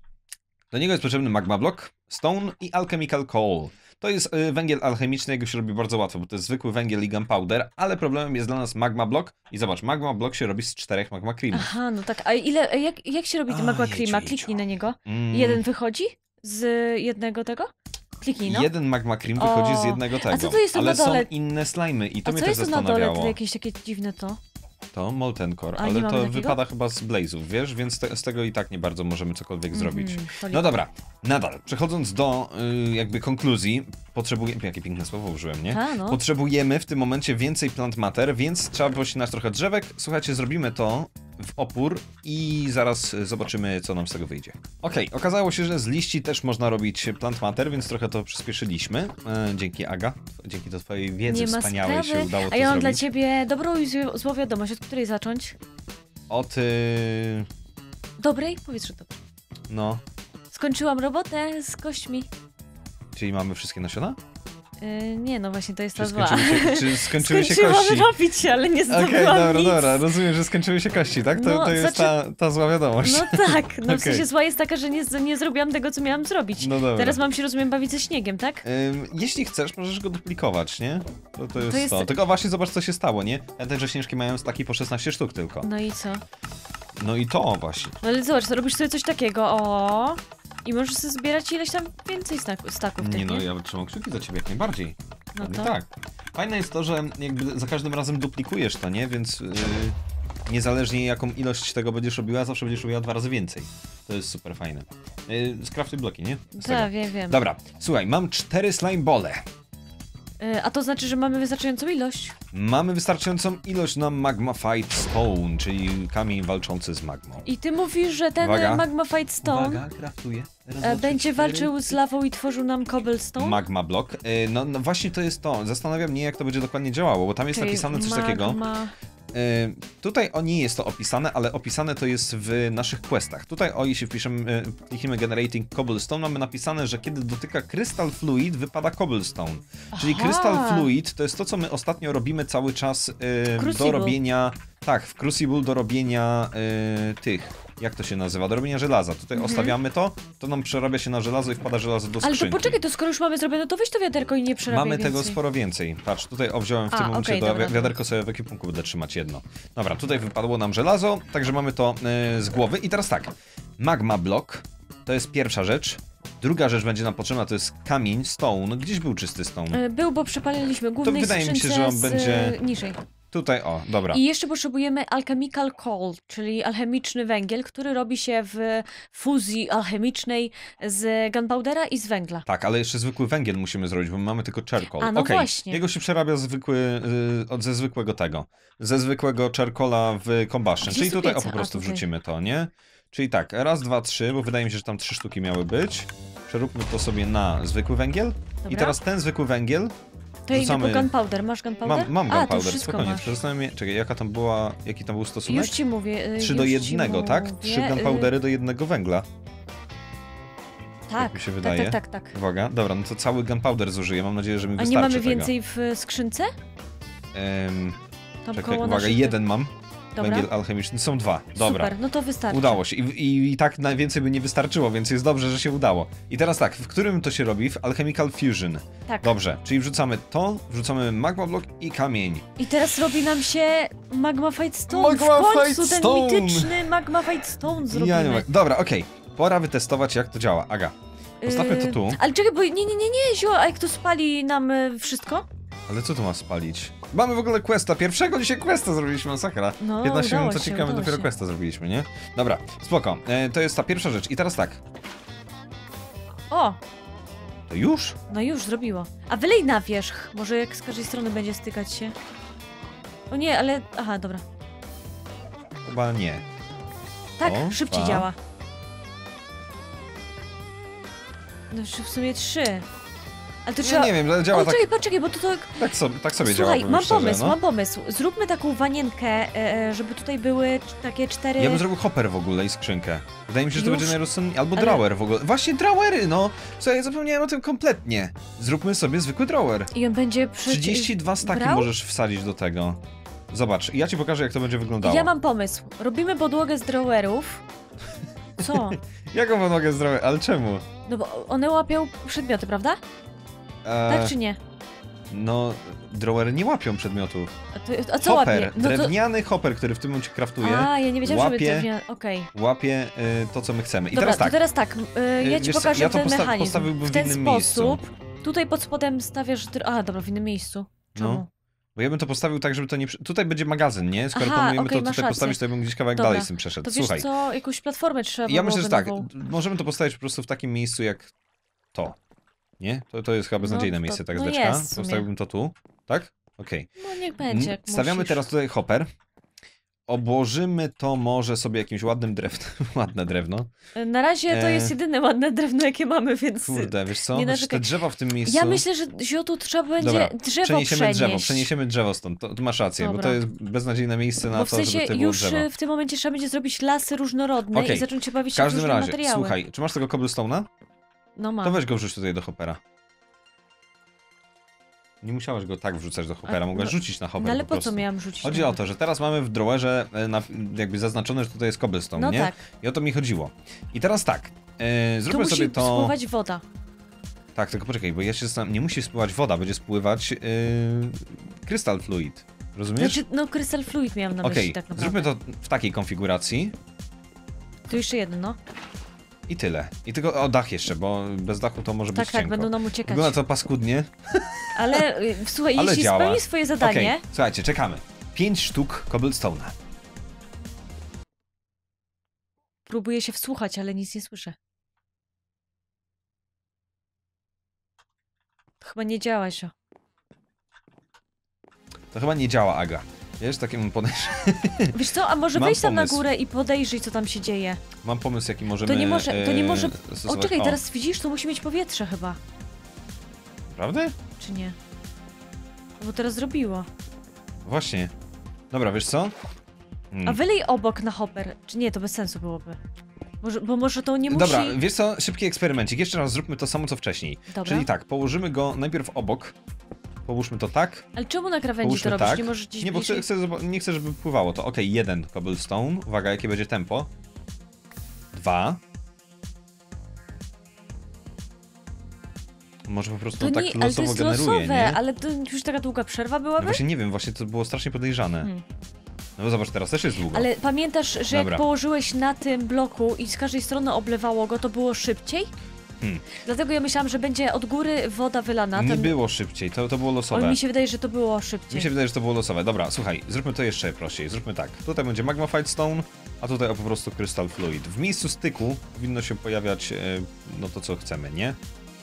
[SPEAKER 1] Do niego jest potrzebny magma block, stone i alchemical coal. To jest y, węgiel alchemiczny, jego się robi bardzo łatwo, bo to jest zwykły węgiel i gunpowder, ale problemem jest dla nas magma block. I zobacz, magma block się robi z czterech magma creamów.
[SPEAKER 2] Aha, no tak. A ile, a jak, jak się robi ten
[SPEAKER 1] A,
[SPEAKER 2] magma
[SPEAKER 1] jejciu,
[SPEAKER 2] creama?
[SPEAKER 1] jejciu.
[SPEAKER 2] Kliknij na niego.
[SPEAKER 1] Mm,
[SPEAKER 2] Jeden wychodzi z jednego tego? Kliknij, no.
[SPEAKER 1] Jeden magma cream wychodzi
[SPEAKER 2] O,
[SPEAKER 1] z jednego tego,
[SPEAKER 2] co to jest to
[SPEAKER 1] ale
[SPEAKER 2] na dole?
[SPEAKER 1] są inne slimy i to
[SPEAKER 2] A
[SPEAKER 1] mnie
[SPEAKER 2] co
[SPEAKER 1] też
[SPEAKER 2] jest to na dole?
[SPEAKER 1] zastanawiało.
[SPEAKER 2] To jakieś takie dziwne to?
[SPEAKER 1] To molten core,
[SPEAKER 2] A, nie
[SPEAKER 1] ale
[SPEAKER 2] mamy
[SPEAKER 1] to
[SPEAKER 2] takiego?
[SPEAKER 1] wypada chyba z blazów, wiesz, więc te, z tego i tak nie bardzo możemy cokolwiek zrobić.
[SPEAKER 2] Mhm, to
[SPEAKER 1] No
[SPEAKER 2] lipa.
[SPEAKER 1] dobra, nadal, przechodząc do y, jakby konkluzji, potrzebujemy, jakie piękne słowo użyłem, nie?
[SPEAKER 2] A, no.
[SPEAKER 1] Potrzebujemy w tym momencie więcej plant matter, więc trzeba pościnać trochę drzewek. Słuchajcie, zrobimy to w opór i zaraz zobaczymy, co nam z tego wyjdzie. Okej, okazało się, że z liści też można robić plant matter, więc trochę to przyspieszyliśmy. E, dzięki Aga, dzięki do twojej wiedzy
[SPEAKER 2] Nie ma
[SPEAKER 1] wspaniałej
[SPEAKER 2] sprawy.
[SPEAKER 1] się udało to
[SPEAKER 2] A ja mam
[SPEAKER 1] zrobić.
[SPEAKER 2] dla ciebie dobrą i złą- złą wiadomość. Od której zacząć?
[SPEAKER 1] Od, y,
[SPEAKER 2] Dobrej? Powiedz, że dobrej.
[SPEAKER 1] no,
[SPEAKER 2] Skończyłam robotę z kośćmi.
[SPEAKER 1] czyli mamy wszystkie nasiona?
[SPEAKER 2] Yy, nie, no właśnie to jest ta
[SPEAKER 1] Czy
[SPEAKER 2] zła.
[SPEAKER 1] skończyły się, czy skończyły się
[SPEAKER 2] Skończyłam
[SPEAKER 1] kości?
[SPEAKER 2] robić, ale nie
[SPEAKER 1] Okej,
[SPEAKER 2] zdobyłam
[SPEAKER 1] dobra,
[SPEAKER 2] nic.
[SPEAKER 1] dobra, rozumiem, że skończyły się kości, tak? To,
[SPEAKER 2] No,
[SPEAKER 1] to jest
[SPEAKER 2] znaczy-
[SPEAKER 1] ta, ta zła wiadomość.
[SPEAKER 2] No tak, no w
[SPEAKER 1] Okej.
[SPEAKER 2] sensie zła jest taka, że nie, z- nie zrobiłam tego, co miałam zrobić.
[SPEAKER 1] No dobra.
[SPEAKER 2] Teraz mam się, rozumiem, bawić ze śniegiem, tak?
[SPEAKER 1] Ym, jeśli chcesz, możesz go duplikować, nie? To, to jest to.
[SPEAKER 2] jest-
[SPEAKER 1] Tylko właśnie zobacz, co się stało, nie? Pamiętaj, że śnieżki mają staki po szesnaście sztuk tylko.
[SPEAKER 2] No i co?
[SPEAKER 1] No i to właśnie.
[SPEAKER 2] No ale zobacz, to robisz sobie coś takiego, o i możesz sobie zbierać ileś tam więcej stak- staków tych,
[SPEAKER 1] Nie no,
[SPEAKER 2] nie?
[SPEAKER 1] ja trzymam kciuki za ciebie jak najbardziej.
[SPEAKER 2] No
[SPEAKER 1] No
[SPEAKER 2] to.
[SPEAKER 1] tak. Fajne jest to, że jakby za każdym razem duplikujesz to, nie? Więc yy, niezależnie jaką ilość tego będziesz robiła, zawsze będziesz robiła dwa razy więcej. To jest super fajne. Yy, skraftuj bloki, nie? Z tego.
[SPEAKER 2] Tak, wiem, wiem.
[SPEAKER 1] Dobra, słuchaj, mam cztery slime bole.
[SPEAKER 2] Y, a to znaczy, że mamy wystarczającą ilość?
[SPEAKER 1] Mamy wystarczającą ilość na Magma Fight Stone, czyli kamień walczący z magmą.
[SPEAKER 2] I ty mówisz, że ten
[SPEAKER 1] Uwaga.
[SPEAKER 2] Magma Fight Stone
[SPEAKER 1] Uwaga, kraftuję. Raz,
[SPEAKER 2] e,
[SPEAKER 1] dwa, trzy,
[SPEAKER 2] będzie
[SPEAKER 1] cztery.
[SPEAKER 2] walczył z lawą i tworzył nam cobblestone?
[SPEAKER 1] Magma Block. Y, No, no właśnie to jest to. Zastanawiam mnie, jak to będzie dokładnie działało, bo tam jest
[SPEAKER 2] Czyli
[SPEAKER 1] napisane coś
[SPEAKER 2] magma...
[SPEAKER 1] takiego. Y, tutaj o nie jest to opisane, ale opisane to jest w naszych questach. Tutaj o, jeśli wpiszemy, y, klikniemy Generating Cobblestone, mamy napisane, że kiedy dotyka Crystal Fluid, wypada Cobblestone. Czyli
[SPEAKER 2] Aha.
[SPEAKER 1] Crystal Fluid to jest to, co my ostatnio robimy cały czas y, do
[SPEAKER 2] Crucible.
[SPEAKER 1] robienia... Tak, w Crucible do robienia y, tych... Jak to się nazywa? Do robienia żelaza. Tutaj
[SPEAKER 2] Mhm.
[SPEAKER 1] ostawiamy to, to nam przerabia się na żelazo i wpada żelazo do
[SPEAKER 2] Ale
[SPEAKER 1] skrzynki.
[SPEAKER 2] to poczekaj, to skoro już mamy zrobione, to weź to wiaderko i nie przerabiaj
[SPEAKER 1] Mamy tego
[SPEAKER 2] więcej.
[SPEAKER 1] sporo więcej. Patrz, tutaj o, wziąłem w
[SPEAKER 2] A,
[SPEAKER 1] tym momencie,
[SPEAKER 2] okej,
[SPEAKER 1] do
[SPEAKER 2] dobra,
[SPEAKER 1] wi- wiaderko sobie w ekwipunku będę trzymać jedno. Dobra, tutaj wypadło nam żelazo, także mamy to y, z głowy. I teraz tak, Magma Block, to jest pierwsza rzecz. Druga rzecz będzie nam potrzebna, to jest kamień, stone. Gdzieś był czysty stone.
[SPEAKER 2] E, Był, bo przepaliliśmy głównej
[SPEAKER 1] wydaje mi się,
[SPEAKER 2] skrzynce
[SPEAKER 1] że on
[SPEAKER 2] z,
[SPEAKER 1] będzie-
[SPEAKER 2] e, niżej.
[SPEAKER 1] Tutaj, o, dobra.
[SPEAKER 2] I jeszcze potrzebujemy alchemical coal, czyli alchemiczny węgiel, który robi się w fuzji alchemicznej z gunpowdera i z węgla.
[SPEAKER 1] Tak, ale jeszcze zwykły węgiel musimy zrobić, bo my mamy tylko charcoal.
[SPEAKER 2] A, no
[SPEAKER 1] Okej,
[SPEAKER 2] właśnie.
[SPEAKER 1] jego się przerabia zwykły, y, od, ze zwykłego tego. Ze zwykłego charcoala w combustion.
[SPEAKER 2] Gdzie
[SPEAKER 1] Czyli
[SPEAKER 2] są
[SPEAKER 1] tutaj o
[SPEAKER 2] piece?
[SPEAKER 1] po
[SPEAKER 2] A,
[SPEAKER 1] prostu
[SPEAKER 2] tutaj.
[SPEAKER 1] wrzucimy to, nie? Czyli tak, raz, dwa, trzy, bo wydaje mi się, że tam trzy sztuki miały być. Przeróbmy to sobie na zwykły węgiel. I
[SPEAKER 2] Dobra.
[SPEAKER 1] teraz ten zwykły węgiel.
[SPEAKER 2] To idę
[SPEAKER 1] Rzucamy-
[SPEAKER 2] po gunpowder. Masz gunpowder?
[SPEAKER 1] Mam, mam
[SPEAKER 2] A, to
[SPEAKER 1] gunpowder,
[SPEAKER 2] wszystko
[SPEAKER 1] spokojnie.
[SPEAKER 2] masz.
[SPEAKER 1] Zastanawiam mnie, czekaj, jaka tam była, jaki tam był stosunek?
[SPEAKER 2] Już ci mówię. y,
[SPEAKER 1] Trzy do
[SPEAKER 2] już ci
[SPEAKER 1] jednego, tak?
[SPEAKER 2] mówię,
[SPEAKER 1] Trzy
[SPEAKER 2] y,
[SPEAKER 1] gunpowdery do jednego węgla.
[SPEAKER 2] Tak,
[SPEAKER 1] mi się
[SPEAKER 2] tak,
[SPEAKER 1] wydaje.
[SPEAKER 2] tak, tak, tak.
[SPEAKER 1] Uwaga, dobra, no to cały gunpowder zużyję. Mam nadzieję, że mi
[SPEAKER 2] A
[SPEAKER 1] wystarczy
[SPEAKER 2] nie mamy
[SPEAKER 1] tego.
[SPEAKER 2] więcej w skrzynce?
[SPEAKER 1] Em,
[SPEAKER 2] Tam
[SPEAKER 1] czekaj,
[SPEAKER 2] koło
[SPEAKER 1] uwaga,
[SPEAKER 2] naszych-
[SPEAKER 1] jeden mam.
[SPEAKER 2] Dobra.
[SPEAKER 1] Węgiel alchemiczny. Są dwa. Dobra.
[SPEAKER 2] Super, no to wystarczy.
[SPEAKER 1] Udało się. I, i, I tak najwięcej by nie wystarczyło, więc jest dobrze, że się udało. I teraz tak, w którym to się robi? W Alchemical Fusion.
[SPEAKER 2] Tak.
[SPEAKER 1] Dobrze, czyli wrzucamy to, wrzucamy magma block i kamień.
[SPEAKER 2] I teraz robi nam się Magma Fight Stone.
[SPEAKER 1] Magma
[SPEAKER 2] w końcu
[SPEAKER 1] Fight
[SPEAKER 2] ten
[SPEAKER 1] Stone.
[SPEAKER 2] mityczny Magma Fight Stone zrobimy.
[SPEAKER 1] Ja nie mogę. Dobra, okej. Pora wytestować, jak to działa. Aga, postawmy to
[SPEAKER 2] Yy,
[SPEAKER 1] tu.
[SPEAKER 2] Ale czekaj, bo nie, nie, nie, nie, zio, a jak to spali nam y, wszystko?
[SPEAKER 1] Ale co tu ma spalić? Mamy w ogóle questa. Pierwszego dzisiaj questa zrobiliśmy, masakra.
[SPEAKER 2] No,
[SPEAKER 1] piętnaście
[SPEAKER 2] udało
[SPEAKER 1] minut, co
[SPEAKER 2] się,
[SPEAKER 1] ciekawe,
[SPEAKER 2] udało
[SPEAKER 1] dopiero
[SPEAKER 2] się.
[SPEAKER 1] questa zrobiliśmy, nie? Dobra, spoko. E, to jest ta pierwsza rzecz. I teraz tak.
[SPEAKER 2] O,
[SPEAKER 1] To już?
[SPEAKER 2] no już zrobiło. A wylej na wierzch, może jak z każdej strony będzie stykać się. O nie, ale... Aha, dobra.
[SPEAKER 1] Chyba nie.
[SPEAKER 2] Tak,
[SPEAKER 1] O,
[SPEAKER 2] szybciej
[SPEAKER 1] dwa.
[SPEAKER 2] działa. No już w sumie trzy. Ale to
[SPEAKER 1] Ja
[SPEAKER 2] trzeba...
[SPEAKER 1] nie wiem, ale działa
[SPEAKER 2] o,
[SPEAKER 1] tak,
[SPEAKER 2] czekaj, poczekaj, bo to tak...
[SPEAKER 1] tak sobie, tak sobie
[SPEAKER 2] Słuchaj,
[SPEAKER 1] działa.
[SPEAKER 2] mam
[SPEAKER 1] powiem szczerze,
[SPEAKER 2] pomysł,
[SPEAKER 1] no.
[SPEAKER 2] mam pomysł. Zróbmy taką wanienkę, e, e, żeby tutaj były c- takie cztery...
[SPEAKER 1] Ja bym zrobił hopper w ogóle i skrzynkę. Wydaje mi się, że to
[SPEAKER 2] Już?
[SPEAKER 1] będzie najrozsądniejsze. Albo
[SPEAKER 2] Ale-
[SPEAKER 1] drawer w ogóle. Właśnie drawery, no! Słuchaj, ja zapomniałem o tym kompletnie. Zróbmy sobie zwykły drawer.
[SPEAKER 2] I on będzie przy...
[SPEAKER 1] trzydzieści dwa staki
[SPEAKER 2] brał?
[SPEAKER 1] możesz wsadzić do tego. Zobacz, ja ci pokażę, jak to będzie wyglądało.
[SPEAKER 2] Ja mam pomysł. Robimy podłogę z drawerów. Co?
[SPEAKER 1] Jaką podłogę z drawer? Ale czemu?
[SPEAKER 2] No bo one łapią przedmioty, prawda?
[SPEAKER 1] E,
[SPEAKER 2] Tak czy nie?
[SPEAKER 1] No, drawery nie łapią przedmiotów.
[SPEAKER 2] A, to, a co
[SPEAKER 1] Hopper,
[SPEAKER 2] łapie? No to...
[SPEAKER 1] drewniany hopper, który w tym momencie kraftuje,
[SPEAKER 2] A, ja nie wiedziałam,
[SPEAKER 1] łapie-
[SPEAKER 2] że drewniane... Okej.
[SPEAKER 1] łapie y, to, co my chcemy. I
[SPEAKER 2] Dobra,
[SPEAKER 1] teraz tak.
[SPEAKER 2] to teraz tak, y, ja ci
[SPEAKER 1] wiesz co,
[SPEAKER 2] pokażę
[SPEAKER 1] ja to
[SPEAKER 2] ten
[SPEAKER 1] posta-
[SPEAKER 2] mechanizm.
[SPEAKER 1] postawiłbym
[SPEAKER 2] w
[SPEAKER 1] w
[SPEAKER 2] ten
[SPEAKER 1] innym
[SPEAKER 2] sposób. Tutaj pod spodem stawiasz... Dr... A, dobra, w innym miejscu. Czemu?
[SPEAKER 1] No. Bo ja bym to postawił tak, żeby to nie... przy- Tutaj będzie magazyn, nie? Skoro
[SPEAKER 2] Aha,
[SPEAKER 1] planujemy
[SPEAKER 2] okej,
[SPEAKER 1] to
[SPEAKER 2] masz
[SPEAKER 1] tutaj
[SPEAKER 2] rację.
[SPEAKER 1] postawić, to ja bym gdzieś kawałek
[SPEAKER 2] Dobra.
[SPEAKER 1] dalej z tym przeszedł.
[SPEAKER 2] To wiesz
[SPEAKER 1] Słuchaj,
[SPEAKER 2] co, jakąś platformę trzeba
[SPEAKER 1] ja myślę, że tak,
[SPEAKER 2] nową.
[SPEAKER 1] możemy to postawić po prostu w takim miejscu jak to. Nie? To, to jest chyba beznadziejne
[SPEAKER 2] to-
[SPEAKER 1] miejsce, tak z
[SPEAKER 2] no
[SPEAKER 1] deczka.
[SPEAKER 2] jest w sumie.
[SPEAKER 1] Postawiłbym to tu, tak? Okej.
[SPEAKER 2] No niech będzie, jak
[SPEAKER 1] Stawiamy
[SPEAKER 2] musisz.
[SPEAKER 1] teraz tutaj hopper. Obłożymy to może sobie jakimś ładnym drewnem. Ładne drewno.
[SPEAKER 2] Na razie to
[SPEAKER 1] E.
[SPEAKER 2] jest jedyne ładne drewno, jakie mamy, więc...
[SPEAKER 1] Kurde, wiesz co?
[SPEAKER 2] nie
[SPEAKER 1] Znaczy,
[SPEAKER 2] narzekaj.
[SPEAKER 1] te drzewa w tym miejscu...
[SPEAKER 2] Ja myślę, że ziotu trzeba będzie
[SPEAKER 1] Dobra,
[SPEAKER 2] drzewo
[SPEAKER 1] przeniesiemy
[SPEAKER 2] przenieść.
[SPEAKER 1] drzewo, przeniesiemy drzewo stąd. To, tu masz rację,
[SPEAKER 2] Dobra.
[SPEAKER 1] bo to jest beznadziejne miejsce na
[SPEAKER 2] Bo w
[SPEAKER 1] to,
[SPEAKER 2] sensie
[SPEAKER 1] żeby tutaj było
[SPEAKER 2] już
[SPEAKER 1] drzewo.
[SPEAKER 2] y, w tym momencie trzeba będzie zrobić lasy różnorodne
[SPEAKER 1] Okej,
[SPEAKER 2] i zacząć się bawić
[SPEAKER 1] W
[SPEAKER 2] się w
[SPEAKER 1] każdym
[SPEAKER 2] różne
[SPEAKER 1] razie,
[SPEAKER 2] materiały.
[SPEAKER 1] słuchaj, czy masz tego cobblestone'a?
[SPEAKER 2] No mam.
[SPEAKER 1] To weź go wrzuć tutaj do hoppera. Nie musiałeś go tak wrzucać do hoppera,
[SPEAKER 2] A,
[SPEAKER 1] mogłaś
[SPEAKER 2] no-
[SPEAKER 1] rzucić na hopper
[SPEAKER 2] No ale
[SPEAKER 1] po
[SPEAKER 2] po
[SPEAKER 1] prostu.
[SPEAKER 2] co miałam rzucić?
[SPEAKER 1] Chodzi
[SPEAKER 2] na
[SPEAKER 1] o to, że teraz mamy w drawerze e, na, jakby zaznaczone, że tutaj jest cobblestone,
[SPEAKER 2] No
[SPEAKER 1] nie?
[SPEAKER 2] tak.
[SPEAKER 1] I o to mi chodziło. I teraz tak, e,
[SPEAKER 2] Tu
[SPEAKER 1] zróbmy
[SPEAKER 2] musi
[SPEAKER 1] sobie to...
[SPEAKER 2] spływać woda.
[SPEAKER 1] Tak, tylko poczekaj, bo ja się zastanawiam, nie musi spływać woda, będzie spływać yy, crystal fluid. Rozumiesz?
[SPEAKER 2] Znaczy, no crystal fluid miałam na
[SPEAKER 1] Okej,
[SPEAKER 2] myśli tak naprawdę.
[SPEAKER 1] zróbmy to w takiej konfiguracji
[SPEAKER 2] Tu jeszcze jedno.
[SPEAKER 1] i tyle. I tylko o dach jeszcze, bo bez dachu to może
[SPEAKER 2] Tak,
[SPEAKER 1] być
[SPEAKER 2] tak,
[SPEAKER 1] cienko.
[SPEAKER 2] będą nam uciekać.
[SPEAKER 1] Wygląda to paskudnie.
[SPEAKER 2] Ale y, słuchaj,
[SPEAKER 1] Ale
[SPEAKER 2] jeśli
[SPEAKER 1] działa.
[SPEAKER 2] spełni swoje zadanie...
[SPEAKER 1] Okej, słuchajcie, czekamy. Pięć sztuk cobblestone'a.
[SPEAKER 2] Próbuję się wsłuchać, ale nic nie słyszę. To chyba nie działa, Sio.
[SPEAKER 1] To chyba nie działa, Aga. Wiesz, takie mam podejrzenie.
[SPEAKER 2] Wiesz co, a może
[SPEAKER 1] Mam
[SPEAKER 2] wejść tam
[SPEAKER 1] pomysł.
[SPEAKER 2] na górę i podejrzyj, co tam się dzieje.
[SPEAKER 1] Mam pomysł, jaki możemy
[SPEAKER 2] To nie może, to nie może...
[SPEAKER 1] e,
[SPEAKER 2] O,
[SPEAKER 1] stosować.
[SPEAKER 2] czekaj,
[SPEAKER 1] O,
[SPEAKER 2] teraz widzisz, to musi mieć powietrze chyba.
[SPEAKER 1] Prawda?
[SPEAKER 2] Czy nie? No bo teraz zrobiło.
[SPEAKER 1] Właśnie. Dobra, wiesz co? Hmm.
[SPEAKER 2] A wylej obok na hopper. Czy nie, to bez sensu byłoby. Może, bo może to nie musi...
[SPEAKER 1] Dobra, wiesz co? Szybki eksperymencik. Jeszcze raz zróbmy to samo, co wcześniej.
[SPEAKER 2] Dobra.
[SPEAKER 1] Czyli tak, położymy go najpierw obok. Połóżmy to tak.
[SPEAKER 2] Ale czemu na krawędzi
[SPEAKER 1] Połóżmy
[SPEAKER 2] to robisz?
[SPEAKER 1] tak.
[SPEAKER 2] Nie możesz gdzieś
[SPEAKER 1] Nie, bo chcę,
[SPEAKER 2] bliżej?
[SPEAKER 1] chcę, nie chcę, żeby pływało to. Okej, jeden cobblestone. Uwaga, jakie będzie tempo. Dwa. Może po prostu
[SPEAKER 2] To
[SPEAKER 1] tak
[SPEAKER 2] nie, ale to
[SPEAKER 1] losowo
[SPEAKER 2] jest
[SPEAKER 1] generuje,
[SPEAKER 2] losowe,
[SPEAKER 1] nie?
[SPEAKER 2] ale to już taka długa przerwa
[SPEAKER 1] No
[SPEAKER 2] byłaby?
[SPEAKER 1] właśnie nie wiem, właśnie to było strasznie podejrzane.
[SPEAKER 2] Hmm.
[SPEAKER 1] No bo zobacz, teraz też jest długo.
[SPEAKER 2] Ale pamiętasz, że
[SPEAKER 1] Dobra.
[SPEAKER 2] jak położyłeś na tym bloku i z każdej strony oblewało go, to było szybciej?
[SPEAKER 1] Hmm.
[SPEAKER 2] Dlatego ja myślałam, że będzie od góry woda wylana.
[SPEAKER 1] Nie
[SPEAKER 2] ten...
[SPEAKER 1] było szybciej, to, to było losowe.
[SPEAKER 2] Oj, mi się wydaje, że to było szybciej.
[SPEAKER 1] Mi się wydaje, że to było losowe. Dobra, słuchaj, zróbmy to jeszcze prościej. Zróbmy tak. Tutaj będzie Magnified Stone, a tutaj o po prostu Crystal Fluid. W miejscu styku powinno się pojawiać e, no to, co chcemy, nie?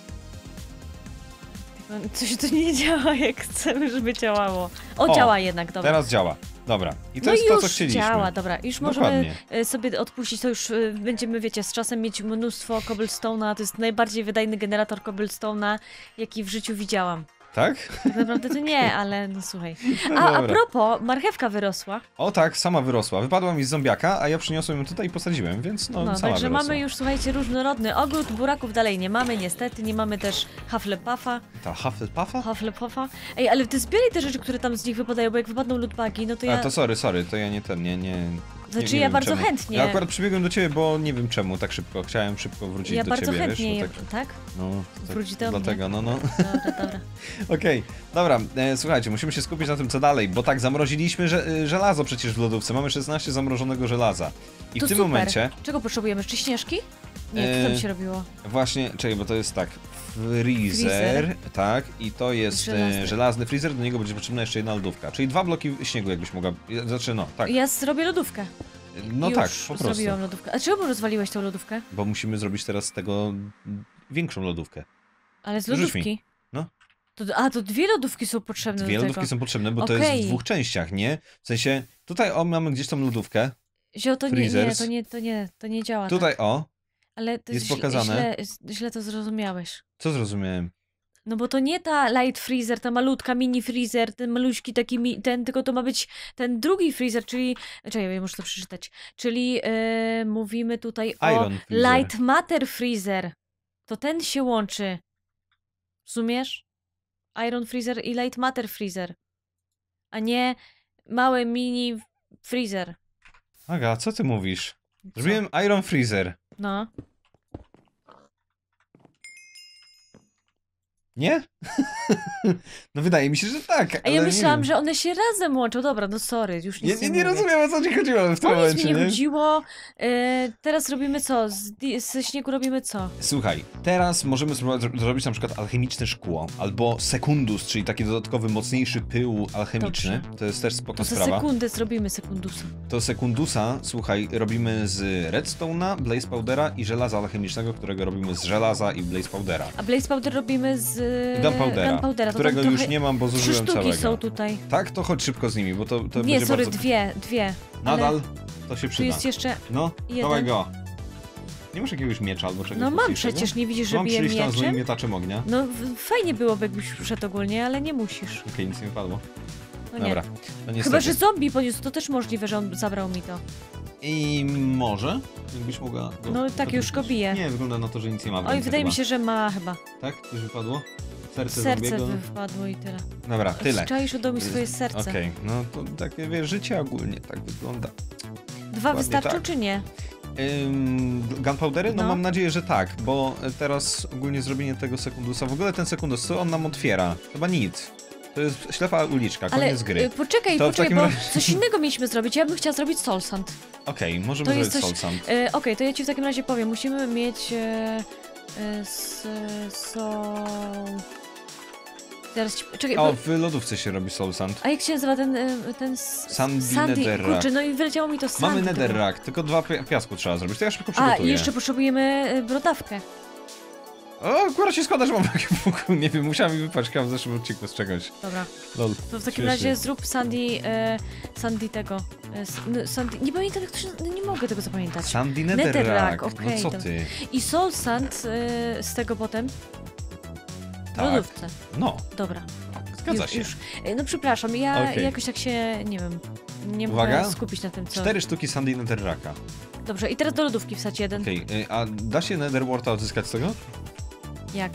[SPEAKER 2] Coś tu nie działa, jak chcemy, żeby działało. O,
[SPEAKER 1] O,
[SPEAKER 2] działa jednak, dobra.
[SPEAKER 1] Teraz działa. Dobra. I to
[SPEAKER 2] no
[SPEAKER 1] jest
[SPEAKER 2] i
[SPEAKER 1] to,
[SPEAKER 2] już
[SPEAKER 1] co chcieliśmy.
[SPEAKER 2] działa, dobra. Już
[SPEAKER 1] Dokładnie.
[SPEAKER 2] możemy y, sobie odpuścić, to już y, będziemy, wiecie, z czasem mieć mnóstwo cobblestone'a. To jest najbardziej wydajny generator cobblestone'a, jaki w życiu widziałam.
[SPEAKER 1] Tak?
[SPEAKER 2] Tak naprawdę to nie, ale no słuchaj.
[SPEAKER 1] No
[SPEAKER 2] A, a
[SPEAKER 1] dobra.
[SPEAKER 2] propos, marchewka wyrosła.
[SPEAKER 1] O tak, sama wyrosła. Wypadła mi z zombiaka, a ja przyniosłem ją tutaj i posadziłem, więc no,
[SPEAKER 2] No,
[SPEAKER 1] sama
[SPEAKER 2] także
[SPEAKER 1] wyrosła.
[SPEAKER 2] mamy już, słuchajcie, różnorodny ogród. Buraków dalej nie mamy, niestety. Nie mamy też Hufflepuffa.
[SPEAKER 1] Ta Hufflepuffa?
[SPEAKER 2] Hufflepuffa. Ej, ale ty zbieraj te rzeczy, które tam z nich wypadają, bo jak wypadną lootbagi, no to ja...
[SPEAKER 1] A to sorry, sorry, to ja nie ten, nie, nie...
[SPEAKER 2] Znaczy
[SPEAKER 1] nie, nie
[SPEAKER 2] ja
[SPEAKER 1] wiem
[SPEAKER 2] bardzo
[SPEAKER 1] czemu.
[SPEAKER 2] chętnie.
[SPEAKER 1] Ja akurat przybiegłem do ciebie, bo nie wiem czemu tak szybko. Chciałem szybko wrócić
[SPEAKER 2] Ja
[SPEAKER 1] do
[SPEAKER 2] bardzo
[SPEAKER 1] ciebie,
[SPEAKER 2] chętnie,
[SPEAKER 1] wiesz?
[SPEAKER 2] je...
[SPEAKER 1] bo tak,
[SPEAKER 2] tak?
[SPEAKER 1] no, tak,
[SPEAKER 2] Wróci do mnie.
[SPEAKER 1] dlatego, no, no.
[SPEAKER 2] Dobra, dobra.
[SPEAKER 1] Okej, dobra, e, słuchajcie, musimy się skupić na tym, co dalej, bo tak, zamroziliśmy że, e, żelazo przecież w lodówce, mamy szesnaście zamrożonego żelaza. I
[SPEAKER 2] To
[SPEAKER 1] w tym
[SPEAKER 2] super.
[SPEAKER 1] momencie,
[SPEAKER 2] Czego potrzebujemy? Czy śnieżki? Nie, co tam
[SPEAKER 1] E,
[SPEAKER 2] się robiło?
[SPEAKER 1] właśnie, czekaj, bo to jest tak, freezer,
[SPEAKER 2] Freezer.
[SPEAKER 1] tak, i to jest
[SPEAKER 2] Żelazny.
[SPEAKER 1] żelazny. żelazny freezer, do niego będzie potrzebna jeszcze jedna lodówka, czyli dwa bloki śniegu, jakbyś mogła, znaczy no, tak,
[SPEAKER 2] Ja zrobię lodówkę.
[SPEAKER 1] no
[SPEAKER 2] Już
[SPEAKER 1] tak, po prostu,
[SPEAKER 2] zrobiłam lodówkę. A czemu rozwaliłeś tą lodówkę?
[SPEAKER 1] bo musimy zrobić teraz z tego większą lodówkę.
[SPEAKER 2] Ale z
[SPEAKER 1] Rzuć mi.
[SPEAKER 2] lodówki?
[SPEAKER 1] No.
[SPEAKER 2] To, a, to dwie lodówki są potrzebne
[SPEAKER 1] Dwie
[SPEAKER 2] do
[SPEAKER 1] lodówki
[SPEAKER 2] tego.
[SPEAKER 1] są potrzebne, bo to jest
[SPEAKER 2] Okej.
[SPEAKER 1] w dwóch częściach, nie? W sensie, tutaj o, mamy gdzieś tą lodówkę,
[SPEAKER 2] Zio, to nie, nie,
[SPEAKER 1] Freezers.
[SPEAKER 2] to nie, to nie, to nie działa
[SPEAKER 1] tutaj
[SPEAKER 2] tak.
[SPEAKER 1] o,
[SPEAKER 2] Ale to
[SPEAKER 1] jest
[SPEAKER 2] źle-
[SPEAKER 1] pokazane.
[SPEAKER 2] Źle, źle to zrozumiałeś.
[SPEAKER 1] co zrozumiałem?
[SPEAKER 2] No bo to nie ta light freezer, ta malutka mini freezer, ten maluśki taki, mi, ten, tylko to ma być ten drugi freezer, czyli, czekaj, ja muszę to przeczytać, czyli yy, mówimy tutaj o
[SPEAKER 1] Iron freezer.
[SPEAKER 2] light matter freezer, to ten się łączy, rozumiesz? Iron freezer i light matter freezer, a nie mały mini freezer.
[SPEAKER 1] Aga, co ty mówisz?
[SPEAKER 2] Co?
[SPEAKER 1] Zrobiłem Iron Freezer.
[SPEAKER 2] No.
[SPEAKER 1] Nie? no wydaje mi się, że tak,
[SPEAKER 2] A
[SPEAKER 1] ale
[SPEAKER 2] ja
[SPEAKER 1] nie
[SPEAKER 2] myślałam,
[SPEAKER 1] wiem.
[SPEAKER 2] że one się razem łączą. Dobra, no sorry, już nic
[SPEAKER 1] Nie,
[SPEAKER 2] nie,
[SPEAKER 1] nie, nie
[SPEAKER 2] mówię.
[SPEAKER 1] rozumiem, o co ci chodziło w tym
[SPEAKER 2] O nic mi
[SPEAKER 1] momencie,
[SPEAKER 2] nie
[SPEAKER 1] nie?
[SPEAKER 2] chodziło. E, teraz robimy co? Z, di- ze śniegu robimy co?
[SPEAKER 1] Słuchaj, teraz możemy spróbować zro- zrobić na przykład alchemiczne szkło, albo sekundus, czyli taki dodatkowy, mocniejszy pył alchemiczny.
[SPEAKER 2] Dobrze.
[SPEAKER 1] To jest też spoko
[SPEAKER 2] To za
[SPEAKER 1] sprawa.
[SPEAKER 2] sekundę zrobimy sekundusa.
[SPEAKER 1] To sekundusa, słuchaj, robimy z redstone'a, blaze powdera i żelaza alchemicznego, którego robimy z żelaza i blaze powdera.
[SPEAKER 2] A blaze powder robimy z
[SPEAKER 1] Gunpowdera,
[SPEAKER 2] gunpowdera. To
[SPEAKER 1] którego
[SPEAKER 2] tam
[SPEAKER 1] już
[SPEAKER 2] trochę...
[SPEAKER 1] nie mam, bo
[SPEAKER 2] Trzy
[SPEAKER 1] zużyłem
[SPEAKER 2] sztuki
[SPEAKER 1] całego.
[SPEAKER 2] są tutaj.
[SPEAKER 1] Tak, to chodź szybko z nimi, bo to, to
[SPEAKER 2] Nie,
[SPEAKER 1] będzie
[SPEAKER 2] sorry,
[SPEAKER 1] bardzo...
[SPEAKER 2] dwie, dwie.
[SPEAKER 1] Nadal
[SPEAKER 2] Ale
[SPEAKER 1] to się
[SPEAKER 2] tu
[SPEAKER 1] przyda.
[SPEAKER 2] jest jeszcze...
[SPEAKER 1] No,
[SPEAKER 2] jeden.
[SPEAKER 1] dawaj go. Nie masz jakiegoś miecza albo czegoś
[SPEAKER 2] No mam
[SPEAKER 1] mocniejszego?
[SPEAKER 2] przecież, nie widzisz, że
[SPEAKER 1] Mam
[SPEAKER 2] biję
[SPEAKER 1] przyjść tam z moim
[SPEAKER 2] mieczem?
[SPEAKER 1] mietaczem ognia.
[SPEAKER 2] No w- fajnie byłoby, jakbyś wszedł ogólnie, ale nie musisz.
[SPEAKER 1] Okej, nic nie wypadło.
[SPEAKER 2] No nie.
[SPEAKER 1] Dobra, no niestety.
[SPEAKER 2] Chyba, że zombie poniósł, to też możliwe, że on zabrał mi to.
[SPEAKER 1] I może, jakbyś mogła go...
[SPEAKER 2] No tak, już go bije.
[SPEAKER 1] Nie, wygląda na to, że nic nie ma w
[SPEAKER 2] Oj,
[SPEAKER 1] ręce
[SPEAKER 2] wydaje mi
[SPEAKER 1] chyba.
[SPEAKER 2] się, że ma chyba.
[SPEAKER 1] Tak? Coś wypadło? Serce,
[SPEAKER 2] Serce
[SPEAKER 1] zombiego?
[SPEAKER 2] wypadło i tyle.
[SPEAKER 1] Dobra, tyle.
[SPEAKER 2] Czaisz oddał mi swoje serce.
[SPEAKER 1] Okej, no to takie, wiesz, życie ogólnie tak wygląda.
[SPEAKER 2] Dwa
[SPEAKER 1] Ładnie
[SPEAKER 2] wystarczą
[SPEAKER 1] tak.
[SPEAKER 2] czy nie?
[SPEAKER 1] Ym, gunpowdery? No,
[SPEAKER 2] No.
[SPEAKER 1] mam nadzieję, że tak, bo teraz ogólnie zrobienie tego sekundusa, w ogóle ten sekundus, co on nam otwiera? Chyba nic. To jest ślepa uliczka,
[SPEAKER 2] Ale
[SPEAKER 1] koniec gry.
[SPEAKER 2] y, poczekaj,
[SPEAKER 1] To w
[SPEAKER 2] poczekaj,
[SPEAKER 1] takim
[SPEAKER 2] bo
[SPEAKER 1] razie-
[SPEAKER 2] coś innego mieliśmy zrobić. Ja bym chciała zrobić soul sand.
[SPEAKER 1] Okej, możemy
[SPEAKER 2] to
[SPEAKER 1] zrobić
[SPEAKER 2] jest coś-
[SPEAKER 1] soul sand.
[SPEAKER 2] Y, Okej, to ja ci w takim razie powiem. Musimy mieć e, e, s, soul... Teraz ci... Czekaj,
[SPEAKER 1] O,
[SPEAKER 2] bo...
[SPEAKER 1] w lodówce się robi soul sand.
[SPEAKER 2] A jak się nazywa ten... e, ten s-
[SPEAKER 1] Sandy
[SPEAKER 2] Sandy...
[SPEAKER 1] netherrack.
[SPEAKER 2] Kurczę, no i wyleciało mi to sandy.
[SPEAKER 1] Mamy
[SPEAKER 2] tego.
[SPEAKER 1] netherrack, tylko dwa pi- piasku trzeba zrobić, to ja szybko
[SPEAKER 2] A,
[SPEAKER 1] przygotuję.
[SPEAKER 2] i jeszcze potrzebujemy e, brodawkę.
[SPEAKER 1] O, akurat się składa, że mam taki punkt. Nie wiem, musiałem mi wypaść w zeszłym odcinku z czegoś.
[SPEAKER 2] Dobra.
[SPEAKER 1] Lol.
[SPEAKER 2] To w takim
[SPEAKER 1] Śmiesznie.
[SPEAKER 2] razie zrób Sandy, e, Sandy tego. E, s- n- Sandy, nie pamiętam jak to się, no nie mogę tego zapamiętać.
[SPEAKER 1] Sandy
[SPEAKER 2] Netherrack,
[SPEAKER 1] Netherrack.
[SPEAKER 2] okej,
[SPEAKER 1] No co
[SPEAKER 2] to-
[SPEAKER 1] ty?
[SPEAKER 2] I Soul Sand e, z tego potem w
[SPEAKER 1] Tak.
[SPEAKER 2] lodówce.
[SPEAKER 1] No,
[SPEAKER 2] Dobra.
[SPEAKER 1] zgadza
[SPEAKER 2] już,
[SPEAKER 1] się.
[SPEAKER 2] Już. E, No przepraszam, ja
[SPEAKER 1] Okej.
[SPEAKER 2] jakoś tak się, nie wiem, nie
[SPEAKER 1] Uwaga.
[SPEAKER 2] mogę skupić na tym, co...
[SPEAKER 1] Cztery sztuki Sandy Netherracka.
[SPEAKER 2] Dobrze, i teraz do lodówki wsadź jeden.
[SPEAKER 1] Okej, y, a da się Netherwarta odzyskać z tego?
[SPEAKER 2] Jak?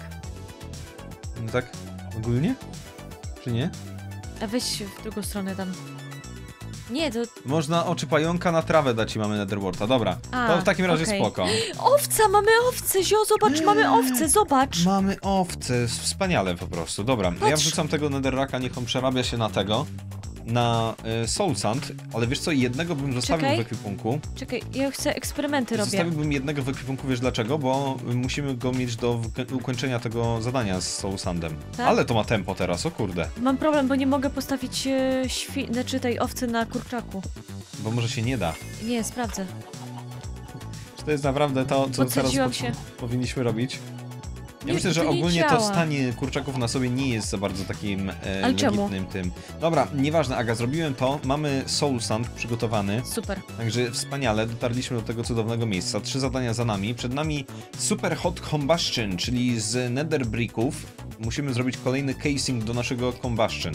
[SPEAKER 1] No tak ogólnie? Czy nie?
[SPEAKER 2] A weź w drugą stronę tam. Nie, to...
[SPEAKER 1] Można oczy pająka na trawę dać i mamy Netherwarta. Dobra,
[SPEAKER 2] A,
[SPEAKER 1] to w takim razie
[SPEAKER 2] okej.
[SPEAKER 1] spoko.
[SPEAKER 2] Owca, mamy owce, zio, zobacz, mamy owce, zobacz.
[SPEAKER 1] Mamy owce, wspaniale po prostu. Dobra, ja
[SPEAKER 2] Patrz.
[SPEAKER 1] wrzucam tego Netherracka, niech on przerabia się na tego. Na y, Soul Sand, ale wiesz co, jednego bym zostawił
[SPEAKER 2] Czekaj.
[SPEAKER 1] w ekwipunku.
[SPEAKER 2] Czekaj, ja chcę eksperymenty robię.
[SPEAKER 1] Zostawiłbym jednego w ekwipunku, wiesz dlaczego? Bo musimy go mieć do wyko- ukończenia tego zadania z Soul Sandem.
[SPEAKER 2] Tak?
[SPEAKER 1] Ale to ma tempo teraz, o kurde.
[SPEAKER 2] Mam problem, bo nie mogę postawić e, świ... znaczy tej owcy na kurczaku.
[SPEAKER 1] Bo może się nie da.
[SPEAKER 2] Nie, sprawdzę.
[SPEAKER 1] Czy to jest naprawdę to, co teraz
[SPEAKER 2] Podsadziłam
[SPEAKER 1] po-
[SPEAKER 2] się.
[SPEAKER 1] powinniśmy robić? Ja
[SPEAKER 2] Nie,
[SPEAKER 1] myślę, że
[SPEAKER 2] to nie
[SPEAKER 1] ogólnie to
[SPEAKER 2] działa.
[SPEAKER 1] stanie kurczaków na sobie nie jest za bardzo takim e,
[SPEAKER 2] Ale czemu?
[SPEAKER 1] legitnym tym. Dobra, nieważne, Aga, zrobiłem to. Mamy Soul Sand przygotowany.
[SPEAKER 2] Super.
[SPEAKER 1] Także wspaniale, dotarliśmy do tego cudownego miejsca. Trzy zadania za nami. Przed nami Super Hot Combustion, czyli z Nether Bricków musimy zrobić kolejny casing do naszego Combustion.